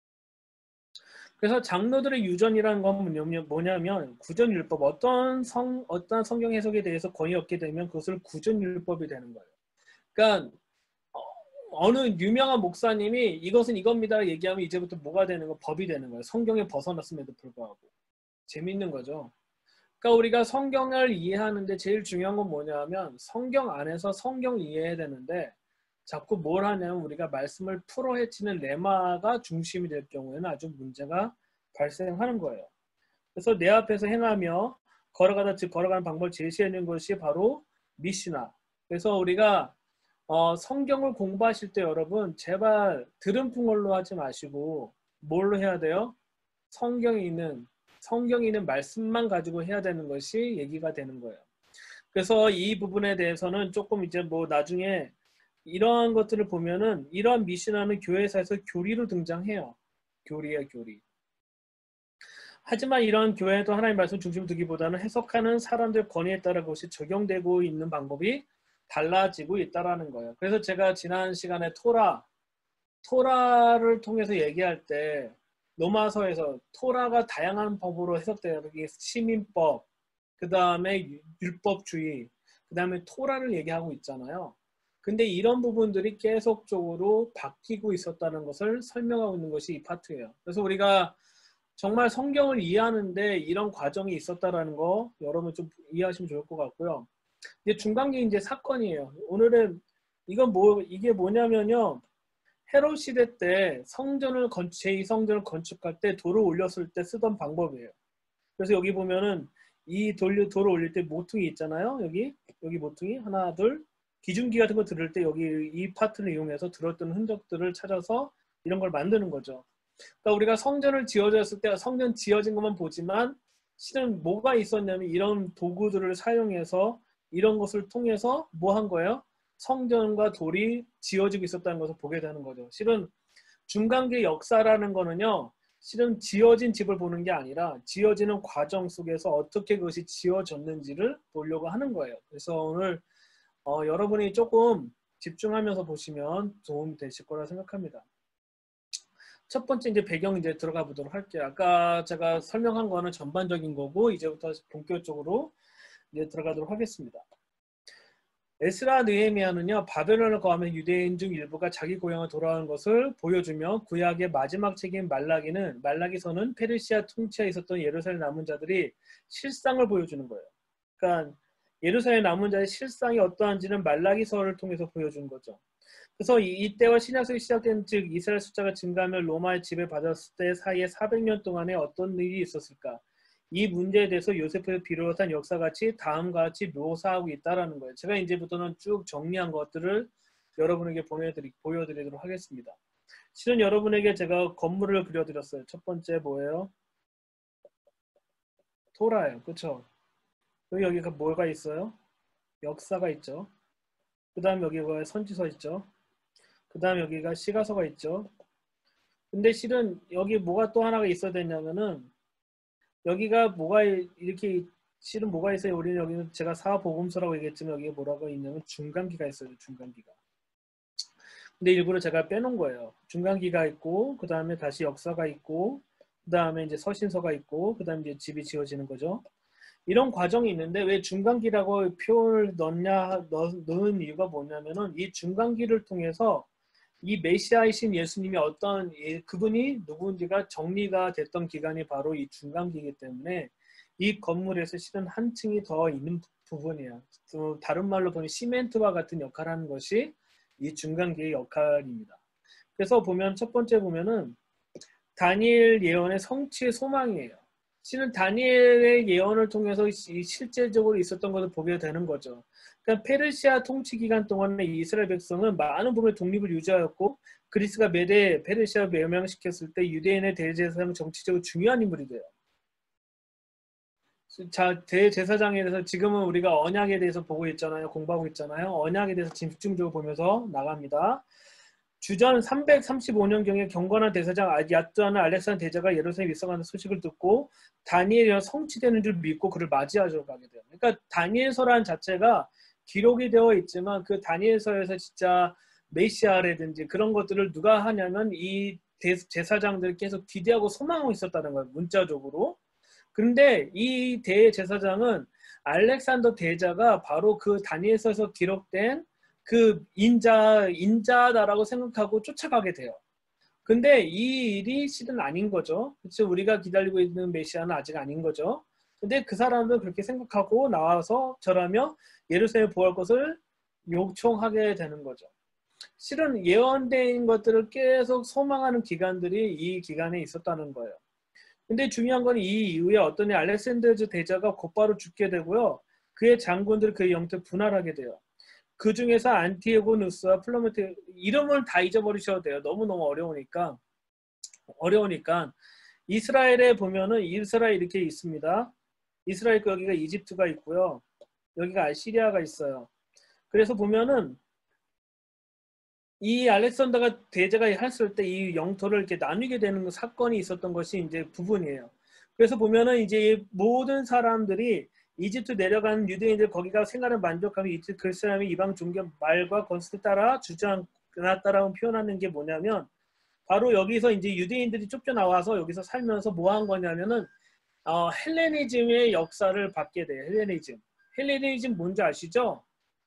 그래서 장로들의 유전이라는 건 뭐냐면 구전율법, 어떤 성 어떤 성경 해석에 대해서 권위 얻게 되면 그것을 구전율법이 되는 거예요. 그러니까 어느 유명한 목사님이 이것은 이겁니다 얘기하면 이제부터 뭐가 되는 거? 법이 되는 거예요. 성경에 벗어났음에도 불구하고. 재밌는 거죠. 그러니까 우리가 성경을 이해하는데 제일 중요한 건 뭐냐면 성경 안에서 성경 이해해야 되는데 자꾸 뭘 하냐면 우리가 말씀을 풀어 헤치는 레마가 중심이 될 경우에는 아주 문제가 발생하는 거예요. 그래서 내 앞에서 행하며 걸어가다 즉 걸어가는 방법을 제시하는 것이 바로 미시나. 그래서 우리가 어, 성경을 공부하실 때 여러분 제발 들은 풍월로 하지 마시고 뭘로 해야 돼요? 성경에 있는 성경에 있는 말씀만 가지고 해야 되는 것이 얘기가 되는 거예요. 그래서 이 부분에 대해서는 조금 이제 뭐 나중에 이러한 것들을 보면은 이러한 미션하는 교회사에서 교리로 등장해요. 교리야 교리. 하지만 이런 교회도 하나님 말씀 중심 두기보다는 해석하는 사람들 권위에 따라 그것이 적용되고 있는 방법이 달라지고 있다라는 거예요. 그래서 제가 지난 시간에 토라, 토라를 통해서 얘기할 때 로마서에서 토라가 다양한 법으로 해석돼요. 시민법, 그 다음에 율법주의, 그 다음에 토라를 얘기하고 있잖아요. 근데 이런 부분들이 계속적으로 바뀌고 있었다는 것을 설명하고 있는 것이 이 파트예요. 그래서 우리가 정말 성경을 이해하는데 이런 과정이 있었다라는 거 여러분 좀 이해하시면 좋을 것 같고요. 이제 중간기 이제 사건이에요. 오늘은 이건 뭐 이게 뭐냐면요. 헤롯 시대 때 성전을 건 제이 성전을 건축할 때 돌을 올렸을 때 쓰던 방법이에요. 그래서 여기 보면은 이 돌 돌을 올릴 때 모퉁이 있잖아요. 여기 여기 모퉁이 하나 둘 기중기 같은 거 들을 때 여기 이 파트를 이용해서 들었던 흔적들을 찾아서 이런 걸 만드는 거죠. 그러니까 우리가 성전을 지어졌을 때 성전 지어진 것만 보지만 실은 뭐가 있었냐면 이런 도구들을 사용해서 이런 것을 통해서 뭐 한 거예요? 성전과 돌이 지어지고 있었다는 것을 보게 되는 거죠. 실은 중간기 역사라는 거는요. 실은 지어진 집을 보는 게 아니라 지어지는 과정 속에서 어떻게 그것이 지어졌는지를 보려고 하는 거예요. 그래서 오늘 어, 여러분이 조금 집중하면서 보시면 도움이 되실 거라 생각합니다. 첫 번째 이제 배경 이제 들어가 보도록 할게요. 아까 제가 설명한 거는 전반적인 거고 이제부터 본격적으로 이제 들어가도록 하겠습니다. 에스라 느헤미야는요 바벨론을 거하면 유대인 중 일부가 자기 고향을 돌아오는 것을 보여주며 구약의 마지막 책인 말라기는 말라기서는 페르시아 통치에 있었던 예루살렘 남은 자들이 실상을 보여주는 거예요. 그러니까 예루살렘 남은 자의 실상이 어떠한지는 말라기서를 통해서 보여준 거죠. 그래서 이때와 신약성이 시작된 즉 이스라엘 숫자가 증가하며 로마의 지배받았을 때 사이에 사백 년 동안에 어떤 일이 있었을까? 이 문제에 대해서 요셉을 비롯한 역사같이 다음과 같이 묘사하고 있다는 거예요. 제가 이제부터는 쭉 정리한 것들을 여러분에게 보여드리, 보여드리도록 하겠습니다. 실은 여러분에게 제가 건물을 그려드렸어요. 첫 번째 뭐예요? 토라예요. 그렇죠? 여기 여기가 뭐가 있어요? 역사가 있죠. 그 다음 여기가 선지서 있죠. 그 다음 여기가 시가서가 있죠. 근데 실은 여기 뭐가 또 하나가 있어야 되냐면은 여기가 뭐가 이렇게 실은 뭐가 있어요. 우리는 여기는 제가 사복음서라고 얘기했지만 여기에 뭐라고 있냐면 중간기가 있어요. 중간기가. 근데 일부러 제가 빼놓은 거예요. 중간기가 있고 그 다음에 다시 역사가 있고 그 다음에 이제 서신서가 있고 그 다음에 이제 집이 지어지는 거죠. 이런 과정이 있는데 왜 중간기라고 표현을 넣냐 넣는 이유가 뭐냐면은 이 중간기를 통해서 이 메시아이신 예수님이 어떤 그분이 누구인지가 정리가 됐던 기간이 바로 이 중간기이기 때문에 이 건물에서 실은 한 층이 더 있는 부분이야. 또 다른 말로 보니 시멘트와 같은 역할을 하는 것이 이 중간기의 역할입니다. 그래서 보면 첫 번째 보면은 다니엘 예언의 성취의 소망이에요. 실은 다니엘의 예언을 통해서 실제적으로 있었던 것을 보게 되는 거죠. 그러니까 페르시아 통치 기간 동안에 이스라엘 백성은 많은 부분의 독립을 유지하였고 그리스가 메대 페르시아 멸망시켰을 때 유대인의 대제사장은 정치적으로 중요한 인물이 돼요. 자, 대제사장에 대해서 지금은 우리가 언약에 대해서 보고 있잖아요. 공부하고 있잖아요. 언약에 대해서 집중적으로 보면서 나갑니다. 주전 삼백삼십오 년경에 경건한 대사장 야뚜아는 알렉산더 대제가 예루살렘에 입성하는 소식을 듣고 다니엘이 성취되는 줄 믿고 그를 맞이하러 가게 돼요. 그러니까 다니엘서라는 자체가 기록이 되어 있지만 그 다니엘서에서 진짜 메시아라든지 그런 것들을 누가 하냐면 이 제사장들이 계속 기대하고 소망하고 있었다는 거예요. 문자적으로. 그런데 이 대제사장은 알렉산더 대제가 바로 그 다니엘서에서 기록된 그 인자, 인자다라고 생각하고 쫓아가게 돼요. 근데 이 일이 실은 아닌 거죠. 그렇죠? 우리가 기다리고 있는 메시아는 아직 아닌 거죠. 근데 그 사람은 그렇게 생각하고 나와서 절하며 예루살렘에 보호할 것을 요청하게 되는 거죠. 실은 예언된 것들을 계속 소망하는 기간들이 이 기간에 있었다는 거예요. 근데 중요한 건 이 이후에 어떤 알렉산더 대제가 곧바로 죽게 되고요. 그의 장군들 그의 영토에 분할하게 돼요. 그 중에서 안티고누스와 플라메테 이름을 다 잊어버리셔도 돼요. 너무너무 어려우니까. 어려우니까 이스라엘에 보면은 이스라엘 이렇게 있습니다. 이스라엘 여기가 이집트가 있고요. 여기가 아시리아가 있어요. 그래서 보면은 이 알렉산더가 대제가 했을 때 이 영토를 이렇게 나누게 되는 사건이 있었던 것이 이제 부분이에요. 그래서 보면은 이제 모든 사람들이 이집트 내려간 유대인들 거기가 생활을 만족하면 이집트 그 사람이 이방 종교 말과 권세에 따라 주장났다라고 표현하는 게 뭐냐면 바로 여기서 이제 유대인들이 쫓겨나와서 여기서 살면서 뭐 한 거냐면은 어, 헬레니즘의 역사를 받게 돼요. 헬레니즘. 헬레니즘 뭔지 아시죠?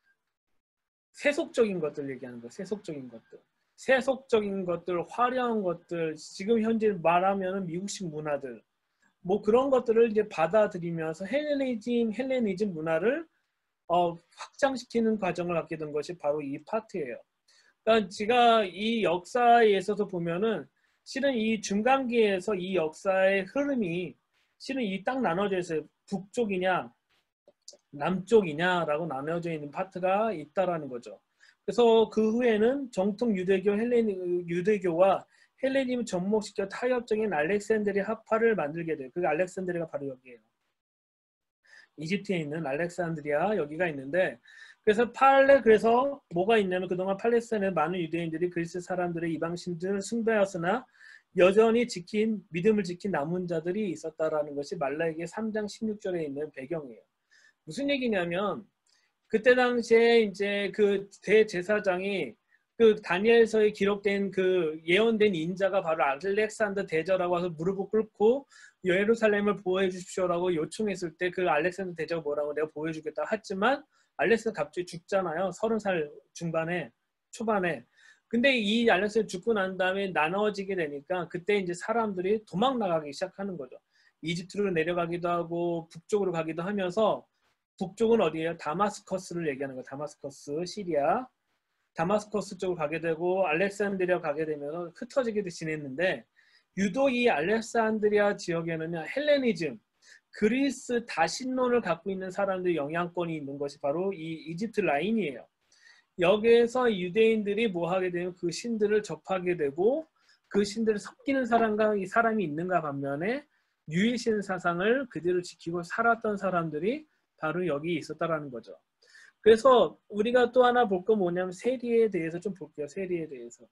세속적인 것들 얘기하는 거예요. 세속적인 것들. 세속적인 것들, 화려한 것들, 지금 현재 말하면 미국식 문화들, 뭐 그런 것들을 이제 받아들이면서 헬레니즘, 헬레니즘 문화를 어, 확장시키는 과정을 갖게 된 것이 바로 이 파트예요. 그러니까 제가 이 역사에 있어서 보면은 실은 이 중간기에서 이 역사의 흐름이 실은 이 딱 나눠져 있어요. 북쪽이냐 남쪽이냐라고 나눠져 있는 파트가 있다라는 거죠. 그래서 그 후에는 정통 유대교 헬레니 유대교와 헬레니즘을 접목시켜 타협적인 알렉산드리아 합파를 만들게 돼요. 그 알렉산드리아가 바로 여기예요. 이집트에 있는 알렉산드리아 여기가 있는데 그래서 팔레 그래서 뭐가 있냐면 그동안 팔레스타인에 많은 유대인들이 그리스 사람들의 이방신들을 숭배하였으나 여전히 지킨 믿음을 지킨 남은 자들이 있었다라는 것이 말라기의 삼 장 십육 절에 있는 배경이에요. 무슨 얘기냐면 그때 당시에 이제 그 대제사장이 그 다니엘서에 기록된 그 예언된 인자가 바로 알렉산더 대제라고 해서 무릎을 꿇고 예루살렘을 보호해 주십시오라고 요청했을 때 그 알렉산더 대제가 뭐라고 내가 보호해 주겠다 했지만 알렉산더 갑자기 죽잖아요. 서른 살 중반에 초반에. 근데 이 알렉산더 죽고 난 다음에 나눠지게 되니까 그때 이제 사람들이 도망 나가기 시작하는 거죠. 이집트로 내려가기도 하고 북쪽으로 가기도 하면서 북쪽은 어디예요? 다마스커스를 얘기하는 거예요. 다마스커스, 시리아. 다마스커스 쪽으로 가게 되고 알렉산드리아 가게 되면 흩어지게 지냈는데 유독 이 알렉산드리아 지역에는 헬레니즘, 그리스 다신론을 갖고 있는 사람들의 영향권이 있는 것이 바로 이 이집트 라인이에요. 여기에서 유대인들이 뭐 하게 되면 그 신들을 접하게 되고 그 신들을 섞이는 사람과 이 사람이 있는가 반면에 유일신 사상을 그대로 지키고 살았던 사람들이 바로 여기 있었다라는 거죠. 그래서 우리가 또 하나 볼 거 뭐냐면 세리에 대해서 좀 볼게요. 세리에 대해서.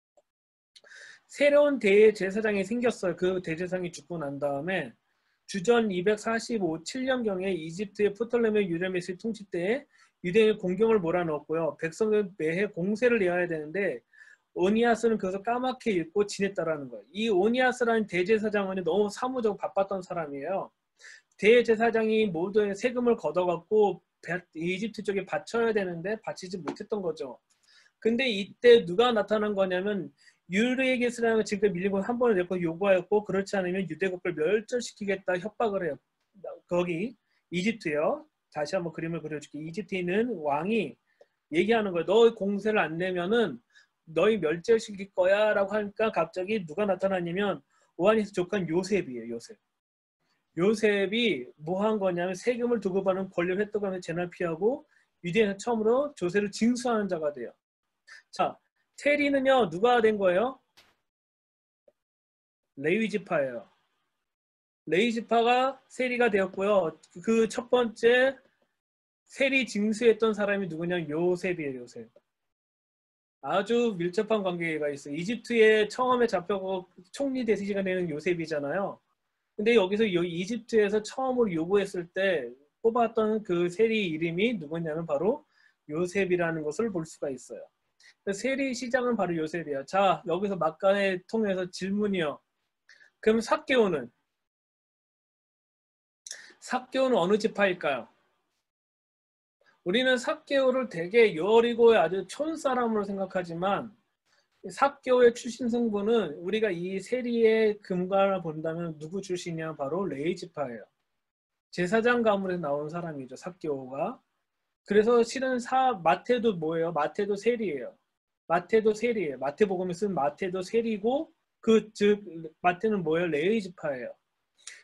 새로운 대제사장이 생겼어요. 그 대제사장이 죽고 난 다음에 주전 이백사십오, 칠 년경에 이집트의 프톨레미 유레메스 통치 때에 유대인의 공경을 몰아넣었고요. 백성들 매해 공세를 내어야 되는데 오니아스는 그것을 까맣게 읽고 지냈다라는 거예요. 이 오니아스라는 대제사장은 너무 사무적으로 바빴던 사람이에요. 대제사장이 모든 세금을 걷어갖고 이집트 쪽에 바쳐야 되는데 바치지 못했던 거죠. 근데 이때 누가 나타난 거냐면 유르에게스라는 지금 밀리고 한 번을 내고 요구하였고 그렇지 않으면 유대국을 멸절시키겠다 협박을 해요. 거기 이집트요. 다시 한번 그림을 그려줄게. 이집트에 있는 왕이 얘기하는 거예요. 너 공세를 안 내면은 너희 멸절시킬 거야 라고 하니까 갑자기 누가 나타나냐면 오한에서 조카인 요셉이에요. 요셉. 요셉이 뭐 한 거냐면 세금을 두고 받는 권리를 획득하면서 재난을 피하고 유대인은 처음으로 조세를 징수하는 자가 돼요. 자, 테리는요 누가 된 거예요? 레위 지파예요. 레위 지파가 세리가 되었고요. 그 첫 번째 세리 징수했던 사람이 누구냐? 요셉이에요. 요셉. 아주 밀접한 관계가 있어요. 이집트에 처음에 잡혀고 총리 대시가 되는 요셉이잖아요. 근데 여기서 이집트에서 처음으로 요구했을 때 뽑았던 그 세리 이름이 누구냐면 바로 요셉이라는 것을 볼 수가 있어요. 세리 시장은 바로 요셉이야. 자, 여기서 막간에 통해서 질문이요. 그럼 삭개오는? 삭개오는 어느 지파일까요? 우리는 삭개오를 되게 여리고의 아주 촌사람으로 생각하지만 삭개오의 출신 성분은 우리가 이 세리의 금관을 본다면 누구 출신이냐? 바로 레위 지파예요. 제사장 가문에서 나온 사람이죠. 삭개오가. 그래서 실은 사, 마태도 뭐예요? 마태도 세리예요. 마태도 세리예요. 마태복음에 쓴 마태도 세리고 그 즉 마태는 뭐예요? 레위 지파예요.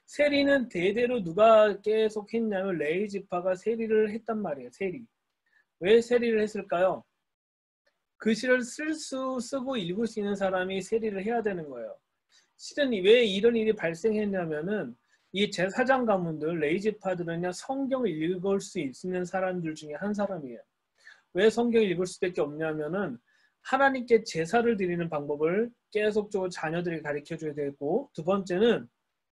세리는 대대로 누가 계속 했냐면 레위 지파가 세리를 했단 말이에요. 세리. 왜 세리를 했을까요? 글씨를 쓸 수, 쓰고 읽을 수 있는 사람이 세리를 해야 되는 거예요. 실은 왜 이런 일이 발생했냐면은 이 제사장 가문들, 레이지파들은요, 성경을 읽을 수 있는 사람들 중에 한 사람이에요. 왜 성경을 읽을 수밖에 없냐면은 하나님께 제사를 드리는 방법을 계속적으로 자녀들이 가르쳐줘야 되고, 두 번째는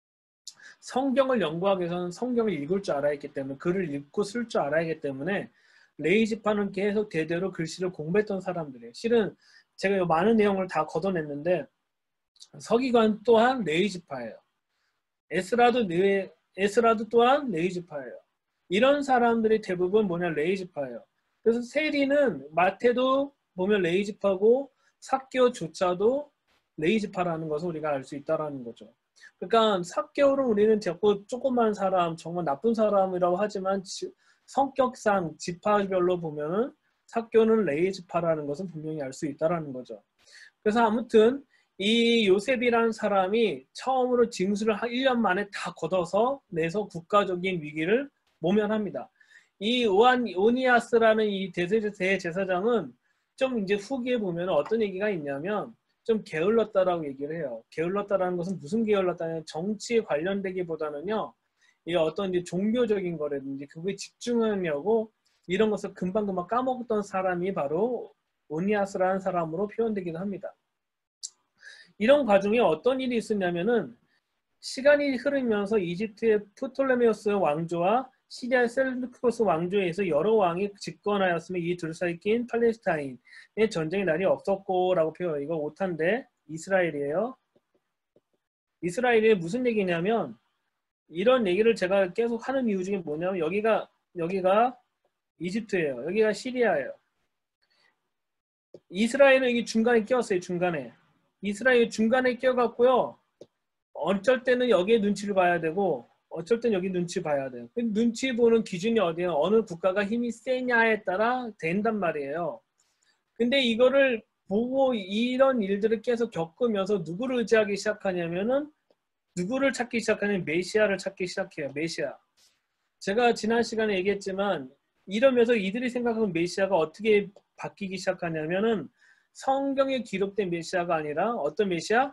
성경을 연구하기 위해서는 성경을 읽을 줄 알아야 했기 때문에, 글을 읽고 쓸 줄 알아야 하기 때문에 레이지파는 계속 대대로 글씨를 공부했던 사람들이에요. 실은 제가 많은 내용을 다 걷어냈는데 서기관 또한 레이지파예요. 에스라도, 에스라도 또한 레이지파예요. 이런 사람들이 대부분 뭐냐, 레이지파예요. 그래서 세리는 마태도 보면 레이지파고 삭개오조차도 레이지파라는 것을 우리가 알 수 있다는 거죠. 그러니까 삭개오를 우리는 자꾸 조그만 사람, 정말 나쁜 사람이라고 하지만 성격상 지파별로 보면은 삭개오는 레이지파라는 것은 분명히 알 수 있다는 거죠. 그래서 아무튼 이 요셉이라는 사람이 처음으로 징수를 일 년 만에 다 걷어서 내서 국가적인 위기를 모면합니다. 이 오한, 오니아스라는 이 대제사장은 좀 이제 후기에 보면 어떤 얘기가 있냐면 좀 게을렀다라고 얘기를 해요. 게을렀다라는 것은 무슨 게을렀다냐면 정치에 관련되기보다는요, 이 어떤 이제 종교적인 거라든지 그거에 집중하려고 이런 것을 금방금방 까먹었던 사람이 바로 오니아스라는 사람으로 표현되기도 합니다. 이런 과정에 어떤 일이 있었냐면은 시간이 흐르면서 이집트의 프톨레메우스 왕조와 시리아의 셀루쿠스 왕조에 의해서 여러 왕이 집권하였으며 이 둘 사이 낀 팔레스타인의 전쟁의 날이 없었고 라고 표현해요. 이거 오타인데 이스라엘이에요. 이스라엘이 무슨 얘기냐면 이런 얘기를 제가 계속 하는 이유 중에 뭐냐면 여기가 여기가 이집트예요. 여기가 시리아예요. 이스라엘은 여기 중간에 끼었어요. 중간에. 이스라엘 중간에 끼어갖고요. 어쩔 때는 여기에 눈치를 봐야 되고 어쩔 땐 여기 눈치 봐야 돼요. 눈치 보는 기준이 어디예요? 어느 국가가 힘이 세냐에 따라 된단 말이에요. 근데 이거를 보고 이런 일들을 계속 겪으면서 누구를 의지하기 시작하냐면은 누구를 찾기 시작하냐면 메시아를 찾기 시작해요. 메시아. 제가 지난 시간에 얘기했지만 이러면서 이들이 생각하는 메시아가 어떻게 바뀌기 시작하냐면은 성경에 기록된 메시아가 아니라 어떤 메시아?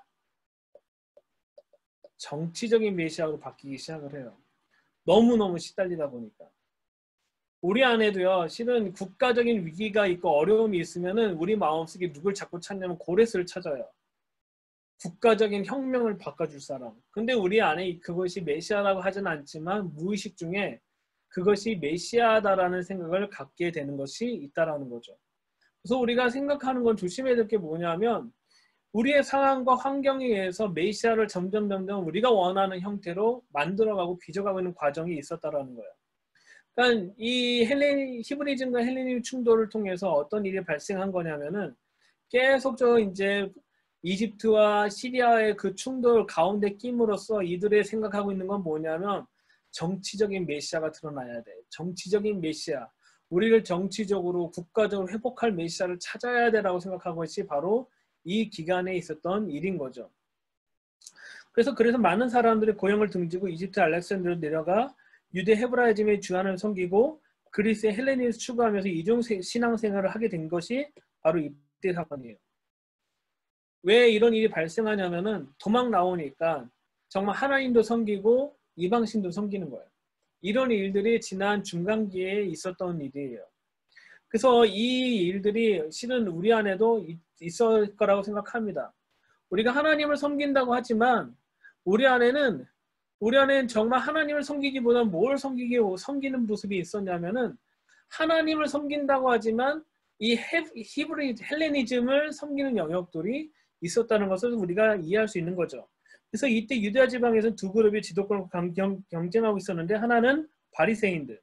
정치적인 메시아로 바뀌기 시작을 해요. 너무너무 시달리다 보니까. 우리 안에도요, 실은 국가적인 위기가 있고 어려움이 있으면은 우리 마음속에 누굴 자꾸 찾냐면 고레스를 찾아요. 국가적인 혁명을 바꿔줄 사람. 근데 우리 안에 그것이 메시아라고 하진 않지만 무의식 중에 그것이 메시아다라는 생각을 갖게 되는 것이 있다라는 거죠. 그래서 우리가 생각하는 건 조심해야 될 게 뭐냐면 우리의 상황과 환경에 의해서 메시아를 점점 점점 우리가 원하는 형태로 만들어가고 빚어가고 있는 과정이 있었다라는 거예요. 그러니까 이 헬레 히브리즘과 헬레니즘 충돌을 통해서 어떤 일이 발생한 거냐면은 계속적으로 이제 이집트와 시리아의 그 충돌 가운데 끼므로써 이들의 생각하고 있는 건 뭐냐면 정치적인 메시아가 드러나야 돼. 정치적인 메시아. 우리를 정치적으로 국가적으로 회복할 메시아를 찾아야 돼라고 생각하고 있지 바로 이 기간에 있었던 일인 거죠. 그래서 그래서 많은 사람들이 고향을 등지고 이집트 알렉산드로 내려가 유대 헤브라이즘의 주안을 섬기고 그리스의 헬레니즘을 추구하면서 이중 신앙생활을 하게 된 것이 바로 이때 사건이에요. 왜 이런 일이 발생하냐면은 도망 나오니까 정말 하나님도 섬기고 이방신도 섬기는 거예요. 이런 일들이 지난 중간기에 있었던 일이에요. 그래서 이 일들이 실은 우리 안에도 있을 거라고 생각합니다. 우리가 하나님을 섬긴다고 하지만 우리 안에는 우리 안에는 정말 하나님을 섬기기보다 뭘 섬기기 섬기는 모습이 있었냐면은 하나님을 섬긴다고 하지만 이 히브리 헬레니즘을 섬기는 영역들이 있었다는 것을 우리가 이해할 수 있는 거죠. 그래서 이때 유대아 지방에서 두 그룹이 지도권을 경쟁하고 있었는데 하나는 바리새인들,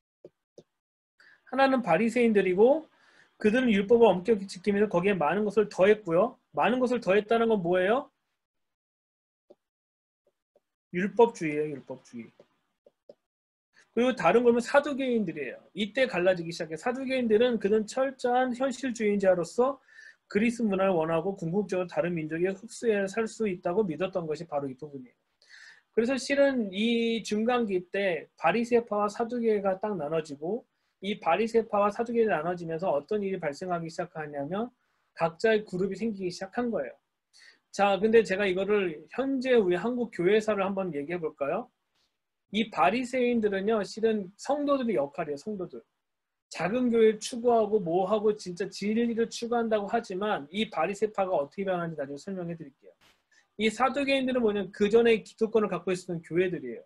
하나는 바리새인들이고 그들은 율법을 엄격히 지키면서 거기에 많은 것을 더했고요. 많은 것을 더했다는 건 뭐예요? 율법주의예요. 율법주의. 그리고 다른 거면 사두개인들이에요. 이때 갈라지기 시작해요. 사두개인들은 그는 철저한 현실주의자로서 그리스 문화를 원하고 궁극적으로 다른 민족의 흡수해 살 수 있다고 믿었던 것이 바로 이 부분이에요. 그래서 실은 이 중간기 때 바리새파와 사두개가 딱 나눠지고 이 바리새파와 사두개인이 나눠지면서 어떤 일이 발생하기 시작하냐면 각자의 그룹이 생기기 시작한 거예요. 자, 근데 제가 이거를 현재 우리 한국 교회사를 한번 얘기해 볼까요? 이 바리새인들은요, 실은 성도들의 역할이에요. 성도들. 작은 교회를 추구하고 뭐하고 진짜 진리를 추구한다고 하지만 이 바리새파가 어떻게 변하는지 나중에 설명해 드릴게요. 이 사두개인들은 뭐냐면 그 전에 기득권을 갖고 있었던 교회들이에요.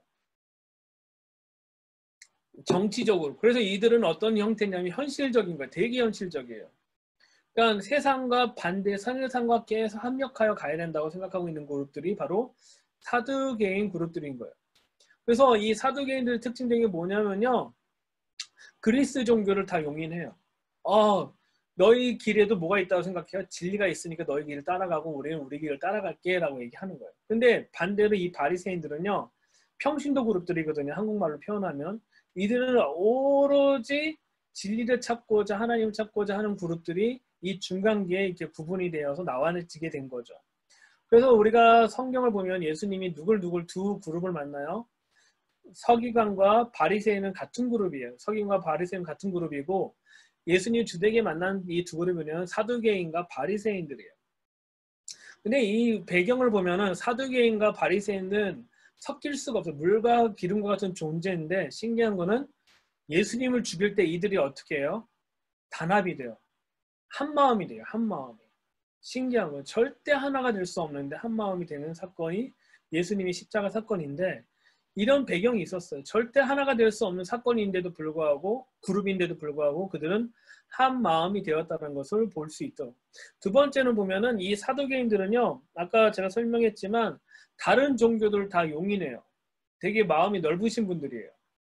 정치적으로. 그래서 이들은 어떤 형태냐면 현실적인 거예요. 되게 현실적이에요. 그러니까 세상과 반대, 세상과 계속 합력하여 가야 된다고 생각하고 있는 그룹들이 바로 사두개인 그룹들인 거예요. 그래서 이 사두개인들의 특징적인 게 뭐냐면요. 그리스 종교를 다 용인해요. 어, 너희 길에도 뭐가 있다고 생각해요? 진리가 있으니까 너희 길을 따라가고 우리는 우리 길을 따라갈게 라고 얘기하는 거예요. 근데 반대로 이 바리새인들은요. 평신도 그룹들이거든요. 한국말로 표현하면. 이들은 오로지 진리를 찾고자 하나님을 찾고자 하는 그룹들이 이 중간계에 이렇게 구분이 되어서 나와지게 된 거죠. 그래서 우리가 성경을 보면 예수님이 누굴 누굴 두 그룹을 만나요. 서기관과 바리새인은 같은 그룹이에요. 서기관과 바리새인은 같은 그룹이고 예수님 주되게 만난 이 두 그룹은 사두개인과 바리새인들이에요. 근데 이 배경을 보면은 사두개인과 바리새인은 섞일 수가 없어요. 물과 기름과 같은 존재인데 신기한 거는 예수님을 죽일 때 이들이 어떻게 해요? 단합이 돼요. 한 마음이 돼요. 한 마음이. 신기한 건 절대 하나가 될 수 없는데 한 마음이 되는 사건이 예수님이 십자가 사건인데 이런 배경이 있었어요. 절대 하나가 될 수 없는 사건인데도 불구하고 그룹인데도 불구하고 그들은 한 마음이 되었다는 것을 볼 수 있죠. 두 번째는 보면은 이 사두개인들은요. 아까 제가 설명했지만 다른 종교들을 다 용인해요. 되게 마음이 넓으신 분들이에요.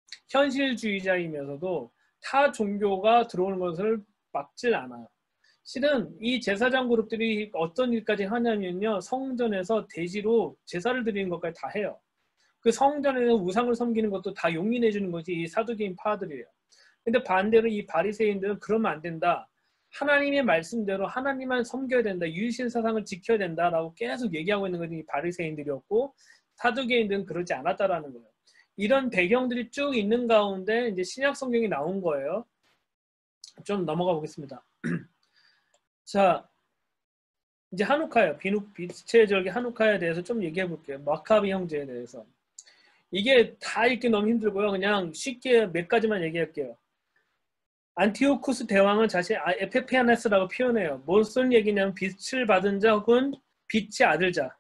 현실주의자이면서도 타 종교가 들어오는 것을 막질 않아요. 실은 이 제사장 그룹들이 어떤 일까지 하냐면요. 성전에서 대지로 제사를 드리는 것까지 다 해요. 그 성전에서 우상을 섬기는 것도 다 용인해 주는 것이 이 사두개인 파들이에요. 근데 반대로 이 바리새인들은 그러면 안 된다. 하나님의 말씀대로 하나님만 섬겨야 된다. 유일신 사상을 지켜야 된다라고 계속 얘기하고 있는 것이 이 바리새인들이었고 사두개인들은 그러지 않았다라는 거예요. 이런 배경들이 쭉 있는 가운데 이제 신약 성경이 나온 거예요. 좀 넘어가 보겠습니다. 자, 이제 하누카요. 비누, 빛의 절기 하누카에 대해서 좀 얘기해 볼게요. 마카비 형제에 대해서. 이게 다 읽기 너무 힘들고요. 그냥 쉽게 몇 가지만 얘기할게요. 안티오쿠스 대왕은 자신 에페피아네스라고 표현해요. 무슨 얘기냐면 빛을 받은 자 혹은 빛의 아들자.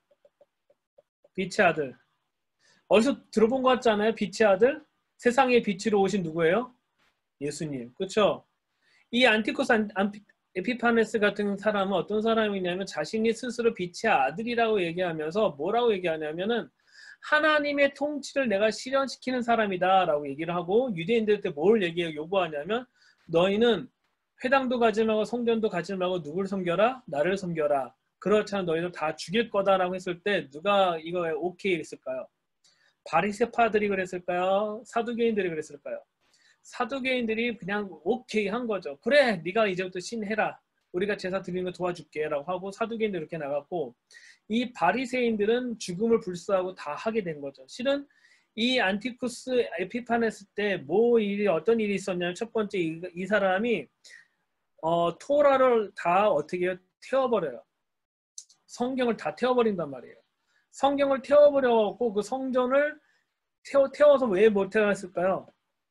빛의 아들. 어디서 들어본 것 같지 않아요? 빛의 아들? 세상의 빛으로 오신 누구예요? 예수님. 그렇죠? 이 안티코스 안, 안, 에피파네스 같은 사람은 어떤 사람이냐면 자신이 스스로 빛의 아들이라고 얘기하면서 뭐라고 얘기하냐면은 하나님의 통치를 내가 실현시키는 사람이다 라고 얘기를 하고 유대인들한테 뭘 얘기해 요구하냐면 너희는 회당도 가지 말고 성전도 가지 말고 누굴 섬겨라? 나를 섬겨라. 그렇지 않으면 너희들 다 죽일 거다라고 했을 때 누가 이거에 오케이 했을까요? 바리새파들이 그랬을까요? 사두개인들이 그랬을까요? 사두개인들이 그냥 오케이 한 거죠. 그래 네가 이제부터 신 해라. 우리가 제사 드리는 거 도와줄게 라고 하고 사두개인들 이렇게 나갔고 이 바리새인들은 죽음을 불사하고 다 하게 된 거죠. 실은 이 안티쿠스 에피파네스 때 뭐 일이 어떤 일이 있었냐면 첫 번째 이, 이 사람이 어, 토라를 다 어떻게 태워버려요. 성경을 다 태워버린단 말이에요. 성경을 태워버려갖고 그 성전을 태워, 태워서 왜 못 태웠을까요?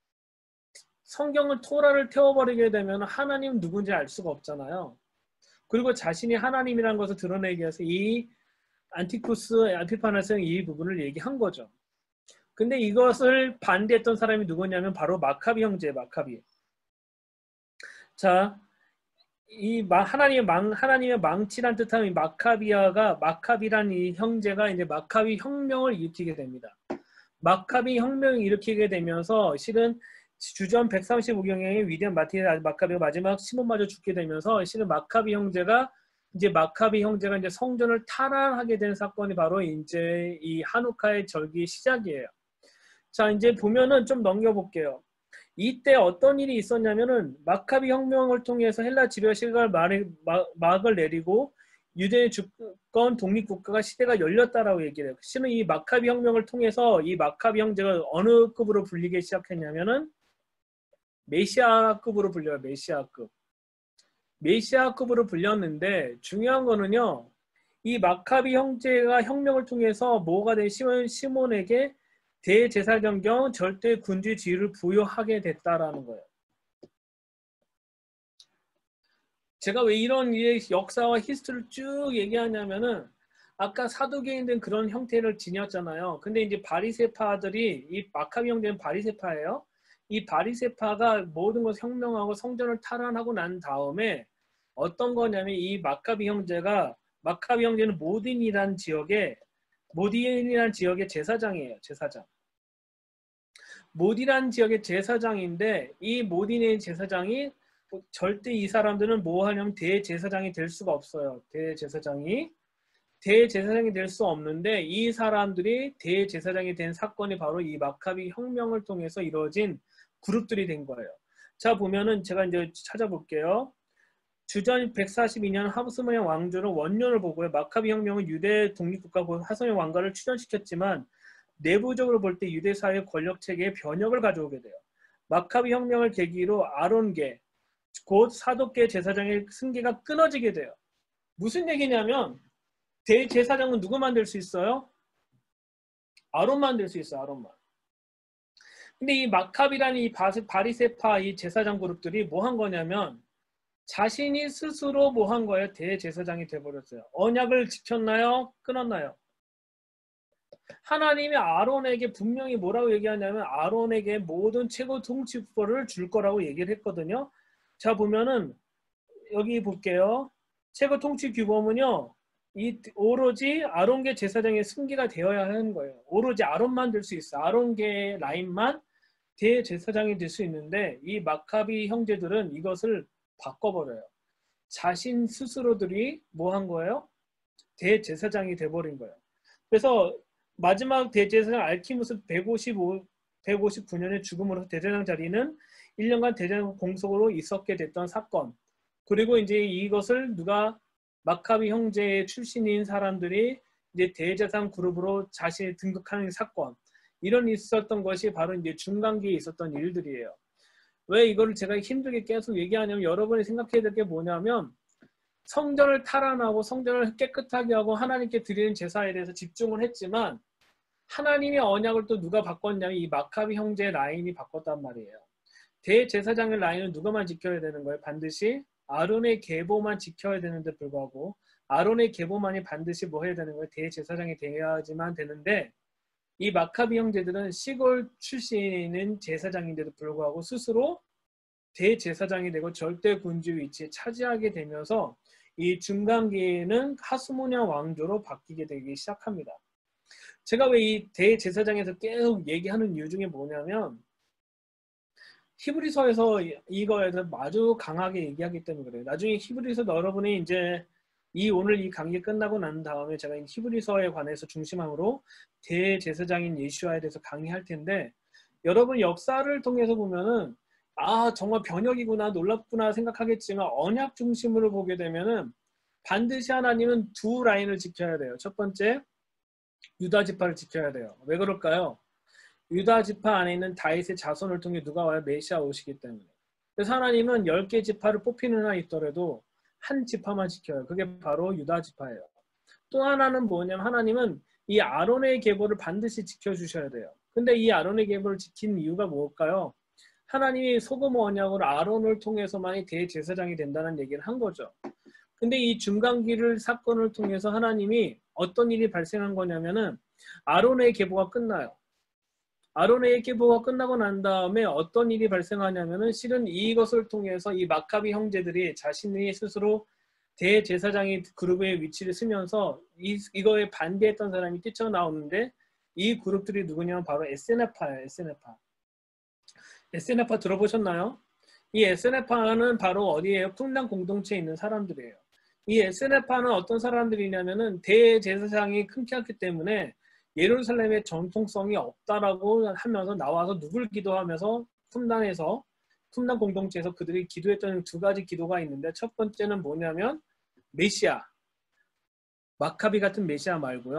성경을 토라를 태워버리게 되면 하나님 누군지 알 수가 없잖아요. 그리고 자신이 하나님이라는 것을 드러내기 위해서 이 안티쿠스 에피파네스는 이 부분을 얘기한 거죠. 근데 이것을 반대했던 사람이 누구냐면 바로 마카비 형제 마카비. 자, 이 하나님의 망 하나님의 망치란 뜻하는 이 마카비아가 마카비란 이 형제가 이제 마카비 혁명을 일으키게 됩니다. 마카비 혁명을 일으키게 되면서 실은 주전 백삼십오 경에 위대한 마티 마카비가 마지막 시몬마저 죽게 되면서 실은 마카비 형제가 이제 마카비 형제가 이제 성전을 탈환하게 된 사건이 바로 이제 이 하누카의 절기 시작이에요. 자, 이제 보면은 좀 넘겨볼게요. 이때 어떤 일이 있었냐면은 마카비 혁명을 통해서 헬라 지배 시각을 막을 내리고 유대 주권 독립국가가 시대가 열렸다라고 얘기를 해요. 실은 이 마카비 혁명을 통해서 이 마카비 형제가 어느 급으로 불리기 시작했냐면은 메시아급으로 불려요. 메시아급. 메시아급으로 불렸는데 중요한 거는요. 이 마카비 형제가 혁명을 통해서 뭐가 된 시몬, 시몬에게 대제사장 겸 절대 군주 지위를 부여하게 됐다라는 거예요. 제가 왜 이런 역사와 히스토리를 쭉 얘기하냐면은 아까 사두개인된 그런 형태를 지녔잖아요. 근데 이제 바리새파들이 이 마카비 형제는 바리새파예요. 이 바리새파가 모든 것을 혁명하고 성전을 탈환하고 난 다음에 어떤 거냐면 이 마카비 형제가 마카비 형제는 모딘이라는 지역에 모딘이라는 지역의 제사장이에요. 제사장. 모딘이라는 지역의 제사장인데 이 모딘의 제사장이 절대 이 사람들은 뭐 하냐면 대제사장이 될 수가 없어요. 대제사장이 대제사장이 될 수 없는데 이 사람들이 대제사장이 된 사건이 바로 이 마카비 혁명을 통해서 이루어진 그룹들이 된 거예요. 자 보면은 제가 이제 찾아볼게요. 주전 백사십이 년 하스모니아 왕조는 원년을 보고요. 마카비 혁명은 유대 독립국가 하스모니아 왕가를 출현시켰지만 내부적으로 볼 때 유대 사회 권력 체계에 변혁을 가져오게 돼요. 마카비 혁명을 계기로 아론계 곧 사독계 제사장의 승계가 끊어지게 돼요. 무슨 얘기냐면 대제사장은 누구 만들 수 있어요? 아론만 될 수 있어요. 아론만. 근데 이 마카비라는 이 바리새파 이 제사장 그룹들이 뭐 한 거냐면 자신이 스스로 뭐 한 거예요? 대제사장이 돼버렸어요. 언약을 지켰나요? 끊었나요? 하나님이 아론에게 분명히 뭐라고 얘기하냐면 아론에게 모든 최고 통치권을 줄 거라고 얘기를 했거든요. 자 보면은 여기 볼게요. 최고 통치 규범은요. 이 오로지 아론계 제사장의 승계가 되어야 하는 거예요. 오로지 아론만 될 수 있어. 아론계 라인만 대제사장이 될 수 있는데 이 마카비 형제들은 이것을 바꿔버려요. 자신 스스로들이 뭐 한 거예요? 대제사장이 돼버린 거예요. 그래서 마지막 대제사장 알키무스 백오십오, 백오십구 년의 죽음으로 대제사장 자리는 일 년간 대제사장 공석으로 있었게 됐던 사건. 그리고 이제 이것을 누가 마카비 형제의 출신인 사람들이 이제 대제사장 그룹으로 자신이 등극하는 사건. 이런 있었던 것이 바로 이제 중간기에 있었던 일들이에요. 왜 이거를 제가 힘들게 계속 얘기하냐면 여러분이 생각해야 될 게 뭐냐면 성전을 탈환하고 성전을 깨끗하게 하고 하나님께 드리는 제사에 대해서 집중을 했지만 하나님의 언약을 또 누가 바꿨냐면 이 마카비 형제 라인이 바꿨단 말이에요. 대제사장의 라인은 누가만 지켜야 되는 거예요? 반드시 아론의 계보만 지켜야 되는데 불구하고 아론의 계보만이 반드시 뭐 해야 되는 거예요? 대제사장이 되어야지만 되는데 이 마카비 형제들은 시골 출신인 제사장인데도 불구하고 스스로 대제사장이 되고 절대 군주 위치에 차지하게 되면서 이 중간기에는 하스모니아 왕조로 바뀌게 되기 시작합니다. 제가 왜 이 대제사장에서 계속 얘기하는 이유 중에 뭐냐면 히브리서에서 이거에 대해서 아주 강하게 얘기하기 때문에 그래요. 나중에 히브리서 여러분이 이제 이 오늘 이 강의 끝나고 난 다음에 제가 히브리서에 관해서 중심으로 대제사장인 예수와에 대해서 강의할 텐데 여러분 역사를 통해서 보면은 아 정말 변혁이구나 놀랍구나 생각하겠지만 언약 중심으로 보게 되면은 반드시 하나님은 두 라인을 지켜야 돼요. 첫 번째 유다 지파를 지켜야 돼요. 왜 그럴까요? 유다 지파 안에 있는 다윗의 자손을 통해 누가 와요? 메시아 오시기 때문에. 그래서 하나님은 열 개 지파를 뽑히는 한 있더라도 한 지파만 지켜요. 그게 바로 유다 지파예요. 또 하나는 뭐냐면 하나님은 이 아론의 계보를 반드시 지켜주셔야 돼요. 근데 이 아론의 계보를 지키는 이유가 뭘까요? 하나님이 소금 언약으로 아론을 통해서만이 대제사장이 된다는 얘기를 한 거죠. 근데 이 중간기를 사건을 통해서 하나님이 어떤 일이 발생한 거냐면은 아론의 계보가 끝나요. 아론의 계보가 끝나고 난 다음에 어떤 일이 발생하냐면은 실은 이것을 통해서 이 마카비 형제들이 자신이 스스로 대제사장의 그룹의 위치를 쓰면서 이, 이거에 반대했던 사람이 뛰쳐나오는데 이 그룹들이 누구냐면 바로 에스엔에프파예요. 에스엔에프파. 에스엔에프파 들어보셨나요? 이 에스엔에프파는 바로 어디에요? 풍랑 공동체에 있는 사람들이에요. 이 에스엔에프파는 어떤 사람들이냐면은 대제사장이 끊겼기 때문에 예루살렘의 전통성이 없다라고 하면서 나와서 누굴 기도하면서 품당에서 품당 공동체에서 그들이 기도했던 두 가지 기도가 있는데 첫 번째는 뭐냐면 메시아 마카비 같은 메시아 말고요.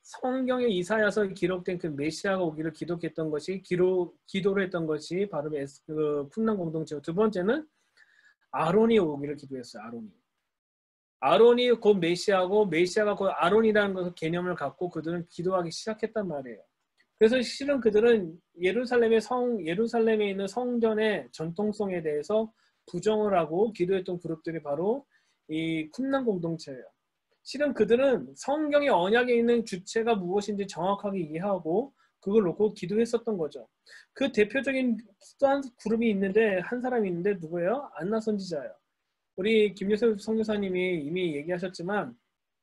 성경의 이사야서 기록된 그 메시아가 오기를 기독했던 것이 기록 기도를 했던 것이 바로 에스, 그 쿰란 공동체고, 두 번째는 아론이 오기를 기도했어요. 아론이. 아론이 곧 메시아고, 메시아가 곧 아론이라는 것을 개념을 갖고 그들은 기도하기 시작했단 말이에요. 그래서 실은 그들은 예루살렘의 성 예루살렘에 있는 성전의 전통성에 대해서 부정을 하고 기도했던 그룹들이 바로 이 쿰란 공동체예요. 실은 그들은 성경의 언약에 있는 주체가 무엇인지 정확하게 이해하고 그걸 놓고 기도했었던 거죠. 그 대표적인 또 한 그룹이 있는데, 한 사람이 있는데 누구예요? 안나 선지자예요. 우리 김요셉 선교사님이 이미 얘기하셨지만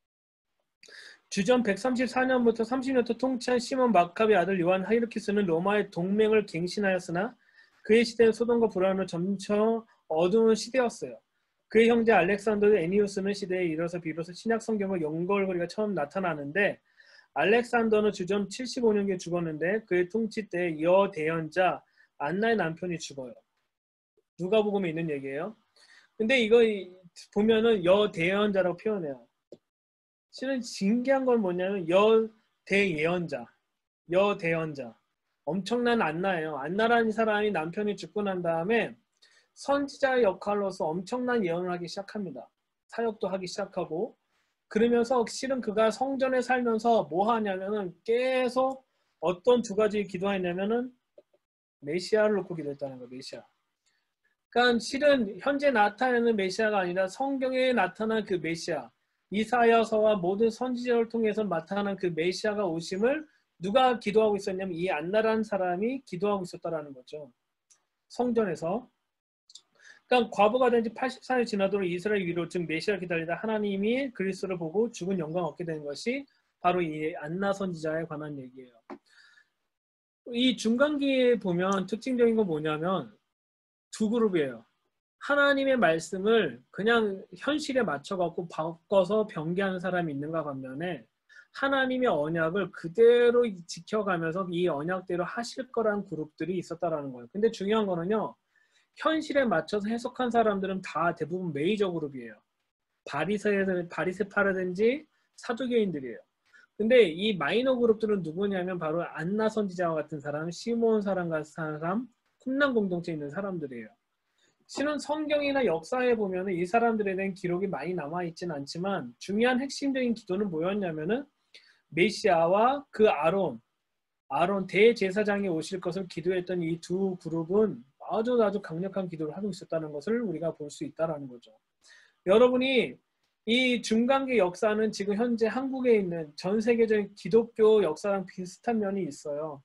주전 백삼십사 년부터 삼십 년부터 통치한 시몬 마카비 아들 요한 하이르키스는 로마의 동맹을 갱신하였으나 그의 시대는 소돔과 불안으로 점점 어두운 시대였어요. 그의 형제 알렉산더 애니우스는 시대에 이르러서 비로소 신약 성경의 연결고리가 처음 나타나는데, 알렉산더는 주전 칠십오 년경에 죽었는데 그의 통치 때 여대연자 안나의 남편이 죽어요. 누가복음에 있는 얘기예요. 근데 이거 보면은 여대연자라고 표현해요. 실은 신기한 건 뭐냐면 여대예언자, 여대연자. 엄청난 안나예요. 안나라는 사람이 남편이 죽고 난 다음에 선지자의 역할로서 엄청난 예언을 하기 시작합니다. 사역도 하기 시작하고, 그러면서 실은 그가 성전에 살면서 뭐 하냐면은 계속 어떤 두 가지 기도했냐면은 메시아를 놓고 기도했다는 거예요. 메시아. 그러니까 실은 현재 나타나는 메시아가 아니라 성경에 나타난 그 메시아, 이사야서와 모든 선지자를 통해서 나타난 그 메시아가 오심을 누가 기도하고 있었냐면 이 안나라는 사람이 기도하고 있었다라는 거죠. 성전에서. 그러니까 과부가 된 지 팔십사 년 지나도록 이스라엘 위로, 즉 메시아를 기다리다 하나님이 그리스도를 보고 죽은 영광을 얻게 된 것이 바로 이 안나 선지자에 관한 얘기예요. 이 중간기에 보면 특징적인 건 뭐냐면 두 그룹이에요. 하나님의 말씀을 그냥 현실에 맞춰갖고 바꿔서 변개하는 사람이 있는가 반면에 하나님의 언약을 그대로 지켜가면서 이 언약대로 하실 거라는 그룹들이 있었다라는 거예요. 근데 중요한 거는요, 현실에 맞춰서 해석한 사람들은 다 대부분 메이저 그룹이에요. 바리새, 바리새파라든지 사두개인들이에요. 근데 이 마이너 그룹들은 누구냐면 바로 안나 선지자와 같은 사람, 시몬 사람 같은 사람, 쿰란 공동체에 있는 사람들이에요. 실은 성경이나 역사에 보면 이 사람들에 대한 기록이 많이 남아있지는 않지만 중요한 핵심적인 기도는 뭐였냐면은 메시아와 그 아론, 아론 대제사장이 오실 것을 기도했던 이 두 그룹은 아주 아주 강력한 기도를 하고 있었다는 것을 우리가 볼 수 있다는 거죠. 여러분이 이 중간기 역사는 지금 현재 한국에 있는 전 세계적인 기독교 역사랑 비슷한 면이 있어요.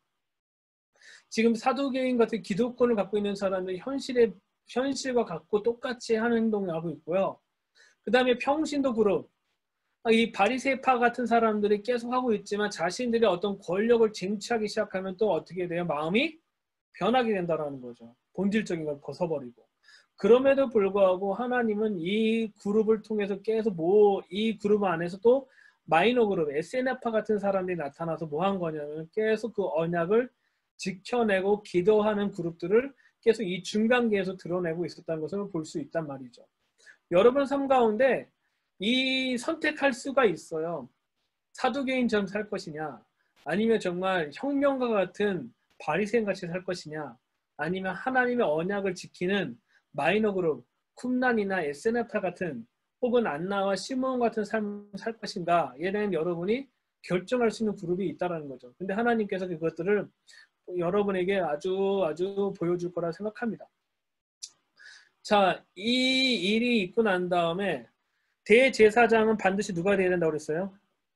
지금 사두개인 같은 기독권을 갖고 있는 사람들이 현실에, 현실과 갖고 똑같이 하는 행동을 하고 있고요. 그 다음에 평신도 그룹, 이 바리새파 같은 사람들이 계속 하고 있지만 자신들이 어떤 권력을 쟁취하기 시작하면 또 어떻게 돼요? 마음이 변하게 된다는 거죠. 본질적인 걸 벗어버리고. 그럼에도 불구하고 하나님은 이 그룹을 통해서 계속 뭐 이 그룹 안에서 또 마이너 그룹, 에스엔에프파 같은 사람들이 나타나서 뭐 한 거냐면 계속 그 언약을 지켜내고 기도하는 그룹들을 계속 이 중간기에서 드러내고 있었다는 것을 볼 수 있단 말이죠. 여러분 삶 가운데 이 선택할 수가 있어요. 사두개인처럼 살 것이냐, 아니면 정말 혁명가 같은 바리새인 같이 살 것이냐, 아니면 하나님의 언약을 지키는 마이너 그룹, 쿰란이나 에스엔에프 같은 혹은 안나와 시몬 같은 삶을 살 것인가에 대한 여러분이 결정할 수 있는 그룹이 있다는 거죠. 근데 하나님께서 그것들을 여러분에게 아주 아주 보여줄 거라 생각합니다. 자, 이 일이 있고 난 다음에 대제사장은 반드시 누가 되어야 된다고 그랬어요?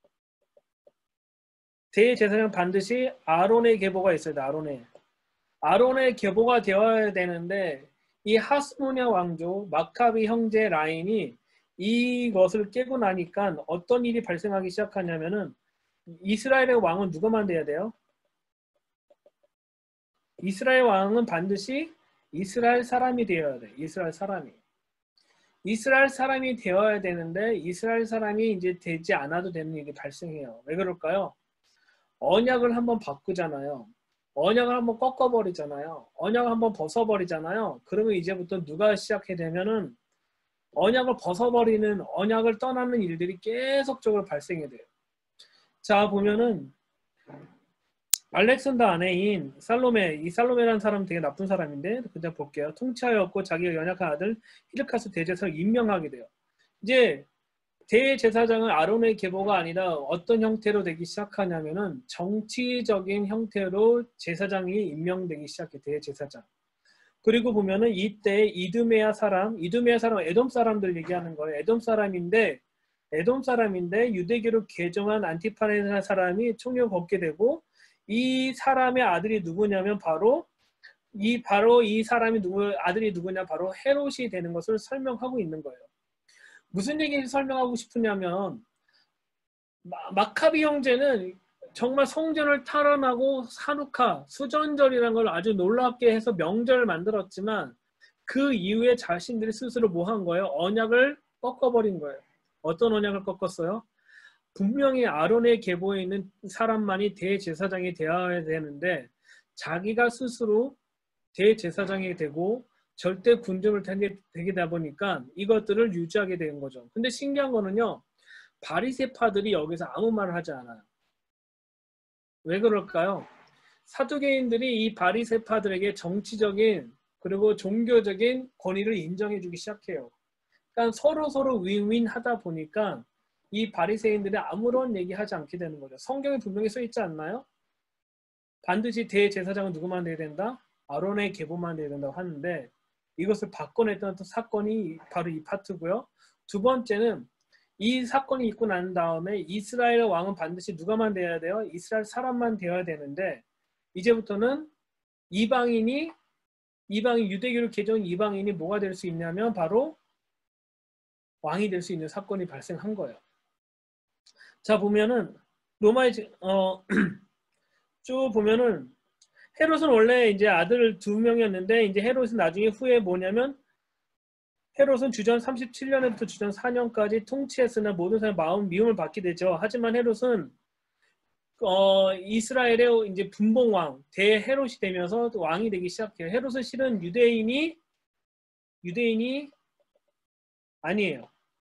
대제사장은 반드시 아론의 계보가 있어야 돼. 아론의. 아론의 계보가 되어야 되는데 이 하스모냐 왕조 마카비 형제 라인이 이것을 깨고 나니까 어떤 일이 발생하기 시작하냐면은 이스라엘의 왕은 누가만 돼야 돼요? 이스라엘 왕은 반드시 이스라엘 사람이 되어야 돼. 이스라엘 사람이. 이스라엘 사람이 되어야 되는데 이스라엘 사람이 이제 되지 않아도 되는 일이 발생해요. 왜 그럴까요? 언약을 한번 바꾸잖아요. 언약을 한번 꺾어버리잖아요. 언약을 한번 벗어버리잖아요. 그러면 이제부터 누가 시작해 되면은 언약을 벗어버리는, 언약을 떠나는 일들이 계속적으로 발생이 돼요. 자, 보면은 알렉산더 아내인 살로메, 이 살로메라는 사람은 되게 나쁜 사람인데 그냥 볼게요. 통치하였고 자기가 연약한 아들 히르카스 대제사장을 임명하게 돼요. 이제 대제사장은 아론의 계보가 아니라 어떤 형태로 되기 시작하냐면은 정치적인 형태로 제사장이 임명되기 시작해. 대제사장. 그리고 보면은 이때 이두메아 사람, 이두메아 사람은 에돔 사람들 얘기하는 거예요. 에돔 사람인데 에돔 사람인데 유대교로 개종한 안티파네나 사람이 총력을 걷게 되고, 이 사람의 아들이 누구냐면 바로 이 바로 이 사람이 누구 아들이 누구냐 바로 헤롯이 되는 것을 설명하고 있는 거예요. 무슨 얘기를 설명하고 싶으냐면 마카비 형제는 정말 성전을 탈환하고 산우카, 수전절이라는 걸 아주 놀랍게 해서 명절을 만들었지만 그 이후에 자신들이 스스로 뭐 한 거예요? 언약을 꺾어버린 거예요. 어떤 언약을 꺾었어요? 분명히 아론의 계보에 있는 사람만이 대제사장이 되어야 되는데 자기가 스스로 대제사장이 되고 절대 군중을 되게 되다 보니까 이것들을 유지하게 된 거죠. 근데 신기한 거는요. 바리새파들이 여기서 아무 말을 하지 않아요. 왜 그럴까요? 사두개인들이 이 바리새파들에게 정치적인 그리고 종교적인 권위를 인정해주기 시작해요. 그러니까 서로 서로 윈윈하다 보니까 이 바리새인들이 아무런 얘기하지 않게 되는 거죠. 성경에 분명히 써 있지 않나요? 반드시 대제사장은 누구만 돼야 된다? 아론의 계보만 돼야 된다고 하는데 이것을 바꿔냈던 사건이 바로 이 파트고요. 두 번째는 이 사건이 있고 난 다음에 이스라엘 왕은 반드시 누가만 돼야 돼요? 이스라엘 사람만 되어야 되는데 이제부터는 이방인이 이방인 유대교를 개정한 이방인이 뭐가 될 수 있냐면 바로 왕이 될 수 있는 사건이 발생한 거예요. 자, 보면은 로마의 어, 쭉 보면은 헤롯은 원래 이제 아들 두 명이었는데 이제 헤롯은 나중에 후에 뭐냐면 헤롯은 주전 삼십칠 년부터 주전 사 년까지 통치했으나 모든 사람의 마음 미움을 받게 되죠. 하지만 헤롯은 어, 이스라엘의 이제 분봉왕 대헤롯이 되면서 왕이 되기 시작해요. 헤롯은 실은 유대인이 유대인이 아니에요.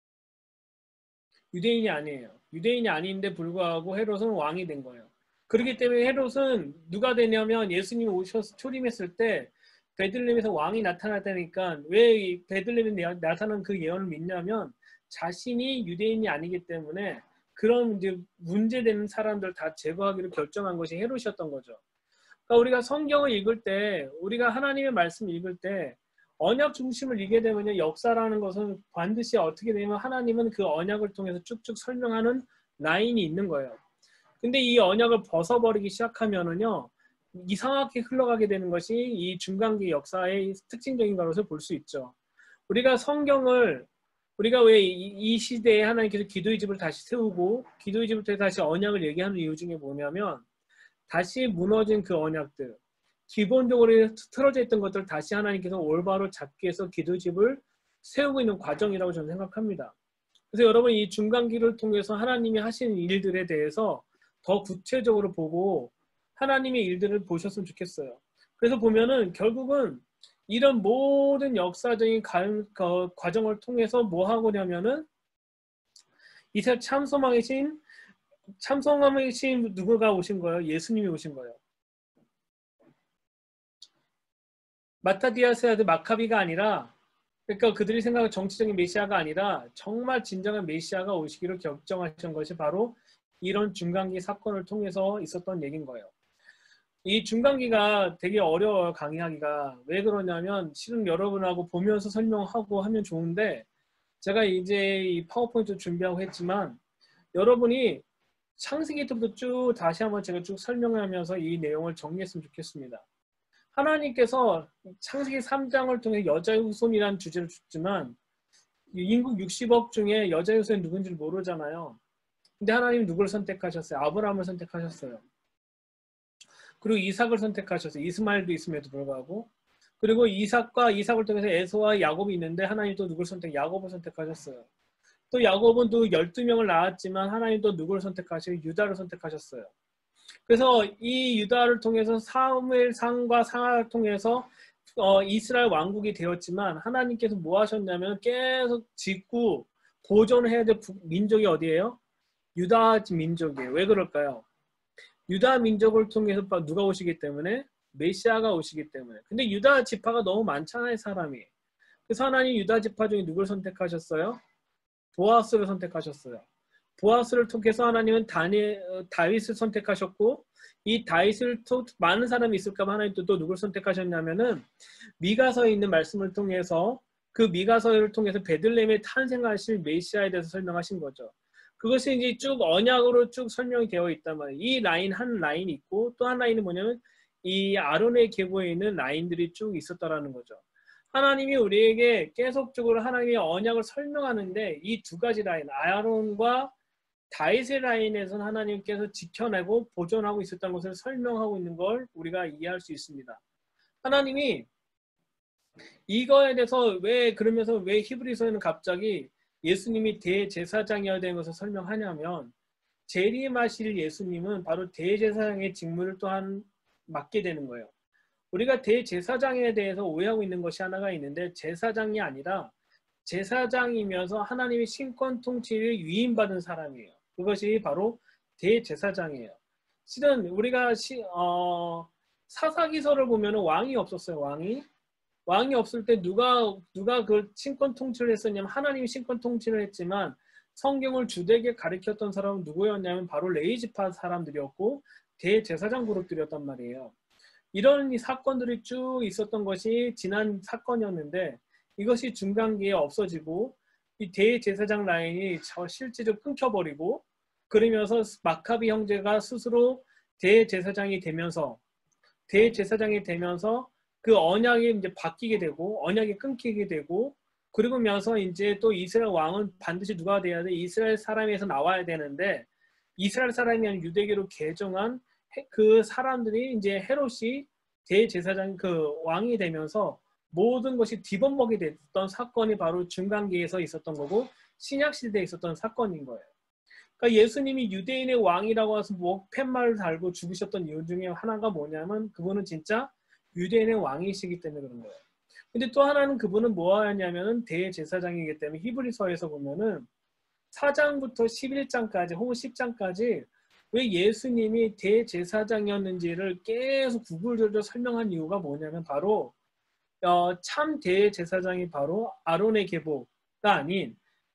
유대인이 아니에요. 유대인이 아닌데 불구하고 헤롯은 왕이 된 거예요. 그렇기 때문에 헤롯은 누가 되냐면 예수님이 오셔서 초림했을 때 베들레헴에서 왕이 나타났다니까 왜 베들레헴에 나타난 그 예언을 믿냐면 자신이 유대인이 아니기 때문에 그런 이제 문제되는 사람들 다 제거하기로 결정한 것이 헤롯이었던 거죠. 그러니까 우리가 성경을 읽을 때 우리가 하나님의 말씀을 읽을 때 언약 중심을 읽게 되면요 역사라는 것은 반드시 어떻게 되면 하나님은 그 언약을 통해서 쭉쭉 설명하는 라인이 있는 거예요. 근데 이 언약을 벗어버리기 시작하면은요 이상하게 흘러가게 되는 것이 이 중간기 역사의 특징적인 것을 볼 수 있죠. 우리가 성경을 우리가 왜 이 시대에 하나님께서 기도의 집을 다시 세우고 기도의 집을 통해 다시 언약을 얘기하는 이유 중에 뭐냐면 다시 무너진 그 언약들 기본적으로 틀어져 있던 것들을 다시 하나님께서 올바로 잡기 위해서 기도의 집을 세우고 있는 과정이라고 저는 생각합니다. 그래서 여러분 이 중간기를 통해서 하나님이 하시는 일들에 대해서 더 구체적으로 보고 하나님의 일들을 보셨으면 좋겠어요. 그래서 보면은 결국은 이런 모든 역사적인 과정을 통해서 뭐 하고냐면은 이스라엘 참소망이신 참소망이신 누구가 오신 거예요? 예수님이 오신 거예요. 마타디아스 아들 마카비가 아니라 그러니까 그들이 생각하는 정치적인 메시아가 아니라 정말 진정한 메시아가 오시기를 결정하신 것이 바로 이런 중간기 사건을 통해서 있었던 얘기인 거예요. 이 중간기가 되게 어려워요. 강의하기가. 왜 그러냐면 실은 여러분하고 보면서 설명하고 하면 좋은데 제가 이제 이 파워포인트 준비하고 했지만 여러분이 창세기부터 쭉 다시 한번 제가 쭉 설명하면서 이 내용을 정리했으면 좋겠습니다. 하나님께서 창세기 삼 장을 통해 여자의 후손이라는 주제를 줬지만 인구 육십억 중에 여자의 후손이 누군지 모르잖아요. 근데 하나님이 누구를 선택하셨어요? 아브라함을 선택하셨어요. 그리고 이삭을 선택하셨어요. 이스마엘도 있음에도 불구하고. 그리고 이삭과 이삭을 통해서 에서와 야곱이 있는데 하나님 또 누구를 선택? 야곱을 선택하셨어요. 또 야곱은 또 열두 명을 낳았지만 하나님 또 누구를 선택하시고 유다를 선택하셨어요. 그래서 이 유다를 통해서 사무엘상과 상하를 통해서 어, 이스라엘 왕국이 되었지만 하나님께서 뭐 하셨냐면 계속 짓고 보존해야 될 민족이 어디예요? 유다 민족이에요. 왜 그럴까요? 유다 민족을 통해서 누가 오시기 때문에? 메시아가 오시기 때문에. 근데 유다 지파가 너무 많잖아요, 사람이. 그래서 하나님 유다 지파 중에 누굴 선택하셨어요? 보아스를 선택하셨어요. 보아스를 통해서 하나님은 다니, 다윗을 선택하셨고, 이 다윗을 통 많은 사람이 있을까 봐 하나님 또, 또 누굴 선택하셨냐면은 미가서에 있는 말씀을 통해서 그 미가서를 통해서 베들레헴에 탄생하실 메시아에 대해서 설명하신 거죠. 그것이 이제 쭉 언약으로 쭉 설명이 되어 있단 말이에요. 이 라인 한 라인이 있고 또 한 라인은 뭐냐면 이 아론의 계보에 있는 라인들이 쭉 있었다라는 거죠. 하나님이 우리에게 계속적으로 하나님의 언약을 설명하는데 이 두 가지 라인, 아론과 다윗의 라인에서는 하나님께서 지켜내고 보존하고 있었던 것을 설명하고 있는 걸 우리가 이해할 수 있습니다. 하나님이 이거에 대해서 왜 그러면서 왜 히브리서에는 갑자기 예수님이 대제사장이어야 되는 것을 설명하냐면 재림하실 예수님은 바로 대제사장의 직무를 또한 맡게 되는 거예요. 우리가 대제사장에 대해서 오해하고 있는 것이 하나가 있는데 제사장이 아니라 제사장이면서 하나님의 신권 통치를 위임받은 사람이에요. 그것이 바로 대제사장이에요. 실은 우리가 시, 어, 사사기서를 보면 왕이 없었어요. 왕이. 왕이 없을 때 누가 누가 그 신권 통치를 했었냐면 하나님이 신권 통치를 했지만 성경을 주되게 가르쳤던 사람은 누구였냐면 바로 레위지파 사람들이었고 대제사장 그룹들이었단 말이에요. 이런 이 사건들이 쭉 있었던 것이 지난 사건이었는데 이것이 중간기에 없어지고 이 대제사장 라인이 실제로 끊겨버리고 그러면서 마카비 형제가 스스로 대제사장이 되면서 대제사장이 되면서 그 언약이 이제 바뀌게 되고 언약이 끊기게 되고 그러면서 이제 또 이스라엘 왕은 반드시 누가 돼야 돼? 이스라엘 사람에서 나와야 되는데 이스라엘 사람이 아닌 유대교로 개종한 그 사람들이 이제 헤롯이 대제사장 그 왕이 되면서 모든 것이 뒤범벅이 됐던 사건이 바로 중간기에서 있었던 거고 신약 시대에 있었던 사건인 거예요. 그러니까 예수님이 유대인의 왕이라고 해서 뭐 팻말을 달고 죽으셨던 이유 중에 하나가 뭐냐면 그분은 진짜 유대인의 왕이시기 때문에 그런 거예요. 근데 또 하나는 그분은 뭐하냐면은 대제사장이기 때문에 히브리서에서 보면은 사 장부터 십일 장까지 혹은 십 장까지 왜 예수님이 대제사장이었는지를 계속 구글절절 설명한 이유가 뭐냐면 바로 어, 참 대제사장이 바로 아론의 계보가 아닌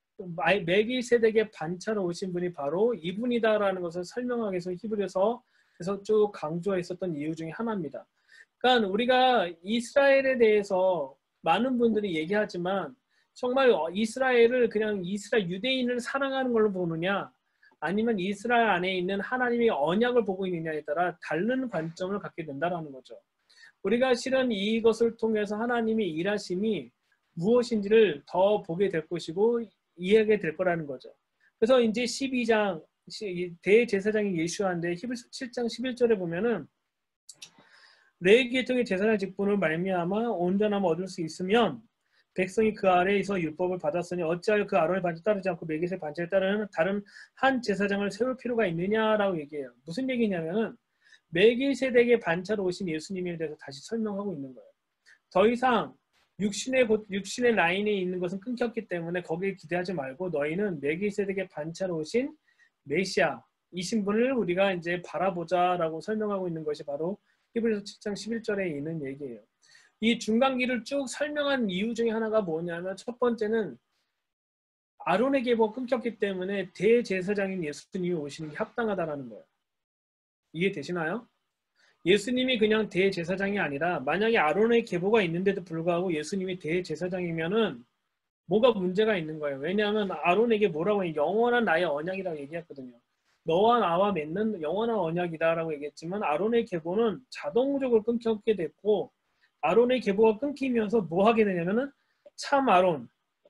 멜기세덱의 반차로 오신 분이 바로 이분이다라는 것을 설명하기 위해서 히브리서 그래서 쭉 강조했었던 이유 중에 하나입니다. 그러니까 우리가 이스라엘에 대해서 많은 분들이 얘기하지만 정말 이스라엘을 그냥 이스라엘 유대인을 사랑하는 걸로 보느냐 아니면 이스라엘 안에 있는 하나님의 언약을 보고 있느냐에 따라 다른 관점을 갖게 된다는 거죠. 우리가 실은 이것을 통해서 하나님의 일하심이 무엇인지를 더 보게 될 것이고 이해하게 될 거라는 거죠. 그래서 이제 십이 장 대제사장이 예수한데 히브리서 칠 장 십일 절에 보면은 레위기를 통해 제사장 직분을 말미암아 온전함을 얻을 수 있으면 백성이 그 아래에서 율법을 받았으니 어찌하여 그 아론의 반차에 따르지 않고 멜기세덱의 반차에 따르는 다른 한 제사장을 세울 필요가 있느냐라고 얘기해요. 무슨 얘기냐면은 멜기세덱의 반차로 오신 예수님에 대해서 다시 설명하고 있는 거예요. 더 이상 육신의, 육신의 라인에 있는 것은 끊겼기 때문에 거기에 기대하지 말고 너희는 멜기세덱의 반차로 오신 메시아 이 신분을 우리가 이제 바라보자라고 설명하고 있는 것이 바로 히브리서 칠 장 십일 절에 있는 얘기예요. 이 중간기를 쭉 설명한 이유 중에 하나가 뭐냐면 첫 번째는 아론의 계보가 끊겼기 때문에 대제사장인 예수님이 오시는 게 합당하다라는 거예요. 이해되시나요? 예수님이 그냥 대제사장이 아니라 만약에 아론의 계보가 있는데도 불구하고 예수님이 대제사장이면은 뭐가 문제가 있는 거예요. 왜냐하면 아론에게 뭐라고 해요? 영원한 나의 언약이라고 얘기했거든요. 너와 나와 맺는 영원한 언약이다라고 얘기했지만 아론의 계보는 자동적으로 끊겼게 됐고 아론의 계보가 끊기면서 뭐 하게 되냐면은 참 아론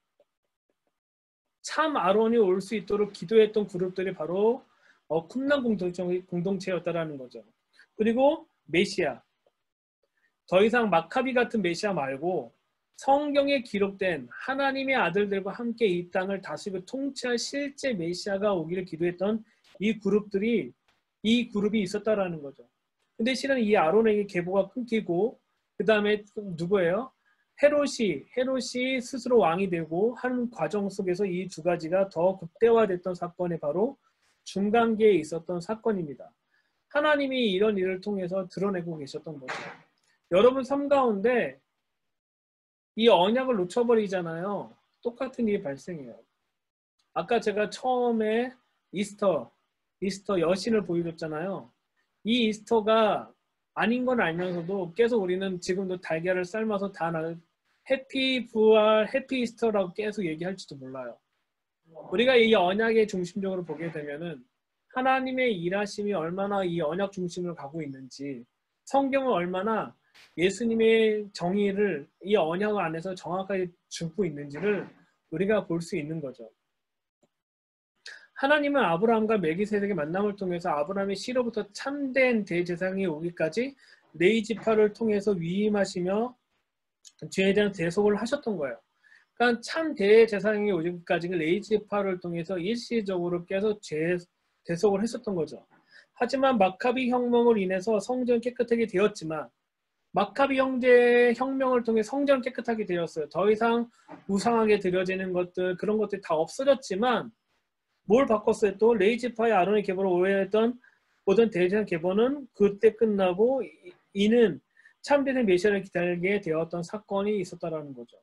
참 아론이 올 수 있도록 기도했던 그룹들이 바로 어, 쿰란 공동체, 공동체였다라는 거죠. 그리고 메시아 더 이상 마카비 같은 메시아 말고 성경에 기록된 하나님의 아들들과 함께 이 땅을 다스리고 통치할 실제 메시아가 오기를 기도했던 이 그룹들이 이 그룹이 있었다라는 거죠. 근데 실은 이 아론에게 계보가 끊기고 그 다음에 누구예요? 헤롯이 헤롯이 스스로 왕이 되고 하는 과정 속에서 이 두 가지가 더 극대화됐던 사건이 바로 중간기에 있었던 사건입니다. 하나님이 이런 일을 통해서 드러내고 계셨던 거죠. 여러분 삶 가운데 이 언약을 놓쳐버리잖아요. 똑같은 일이 발생해요. 아까 제가 처음에 이스터, 이스터 여신을 보여줬잖아요. 이 이스터가 아닌 건 알면서도 계속 우리는 지금도 달걀을 삶아서 다 나는 해피 부활, 해피 이스터라고 계속 얘기할지도 몰라요. 우리가 이 언약의 중심적으로 보게 되면은 하나님의 일하심이 얼마나 이 언약 중심을 가고 있는지, 성경은 얼마나 예수님의 정의를 이 언약 안에서 정확하게 주고 있는지를 우리가 볼 수 있는 거죠. 하나님은 아브라함과 멜기세덱의 만남을 통해서 아브라함의 씨로부터 참된 대제사장이 오기까지 네 지파를 통해서 위임하시며 죄에 대한 대속을 하셨던 거예요. 그러니까 참 대제사장이 오기까지 네 지파를 통해서 일시적으로 계속 죄 대속을 했었던 거죠. 하지만 마카비 혁명을 인해서 성전 깨끗하게 되었지만 마카비 형제 혁명을 통해 성전 깨끗하게 되었어요. 더 이상 우상하게 드려지는 것들 그런 것들이 다 없어졌지만 뭘 바꿨어요? 또 레이지파의 아론의 계보를 오해했던 모든 대제사장 계보는 그때 끝나고 이는 참되는 메시아를 기다리게 되었던 사건이 있었다라는 거죠.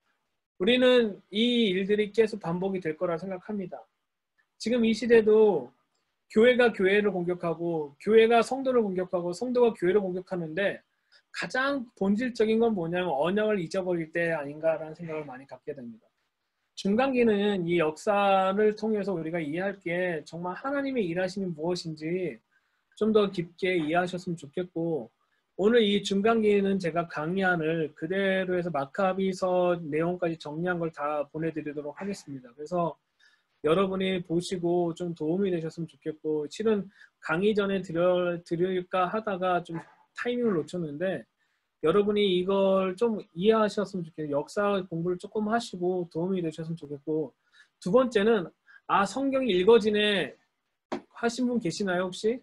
우리는 이 일들이 계속 반복이 될 거라 생각합니다. 지금 이 시대도 교회가 교회를 공격하고 교회가 성도를 공격하고 성도가 교회를 공격하는데 가장 본질적인 건 뭐냐면 언약을 잊어버릴 때 아닌가라는 생각을 많이 갖게 됩니다. 중간기는 이 역사를 통해서 우리가 이해할 게 정말 하나님의 일하심이 무엇인지 좀 더 깊게 이해하셨으면 좋겠고, 오늘 이 중간기는 제가 강의안을 그대로 해서 마카비서 내용까지 정리한 걸 다 보내드리도록 하겠습니다. 그래서 여러분이 보시고 좀 도움이 되셨으면 좋겠고, 실은 강의 전에 드려, 드릴까 하다가 좀 타이밍을 놓쳤는데 여러분이 이걸 좀 이해하셨으면 좋겠어요. 역사 공부를 조금 하시고 도움이 되셨으면 좋겠고, 두 번째는 아 성경이 읽어지네 하신 분 계시나요 혹시?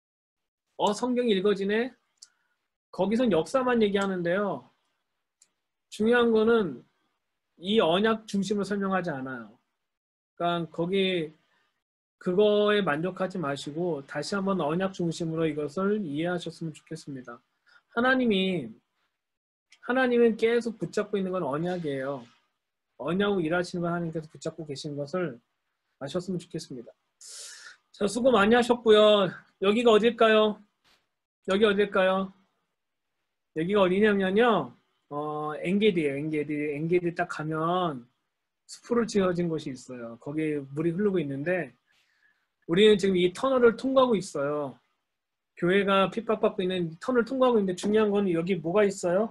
어 성경이 읽어지네? 거기선 역사만 얘기하는데요. 중요한 거는 이 언약 중심으로 설명하지 않아요. 그러니까 거기 그거에 만족하지 마시고 다시 한번 언약 중심으로 이것을 이해하셨으면 좋겠습니다. 하나님이 하나님은 계속 붙잡고 있는 건 언약이에요. 언약으로 일하시는 건 하나님께서 붙잡고 계신 것을 아셨으면 좋겠습니다. 자, 수고 많이 하셨고요. 여기가 어딜까요? 여기 어딜까요? 여기가 어디냐면요. 어, 엔게디예요. 엔게디. 엔게디 딱 가면 숲으로 지어진 곳이 있어요. 거기에 물이 흐르고 있는데 우리는 지금 이 터널을 통과하고 있어요. 교회가 핍박받고 있는 터널을 통과하고 있는데 중요한 건 여기 뭐가 있어요?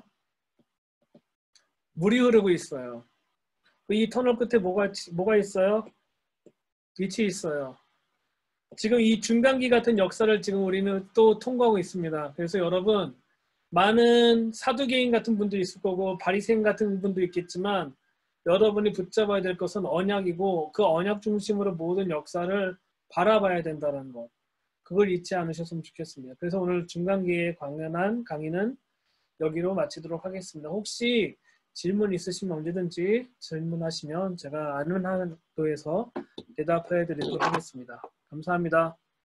물이 흐르고 있어요. 이 터널 끝에 뭐가, 뭐가 있어요? 빛이 있어요. 지금 이 중간기 같은 역사를 지금 우리는 또 통과하고 있습니다. 그래서 여러분 많은 사두개인 같은 분도 있을 거고 바리새인 같은 분도 있겠지만 여러분이 붙잡아야 될 것은 언약이고 그 언약 중심으로 모든 역사를 바라봐야 된다는 것. 그걸 잊지 않으셨으면 좋겠습니다. 그래서 오늘 중간기에 관련한 강의는 여기로 마치도록 하겠습니다. 혹시 질문 있으시면 언제든지 질문하시면 제가 아는 한도에서 대답해 드리도록 하겠습니다. 감사합니다.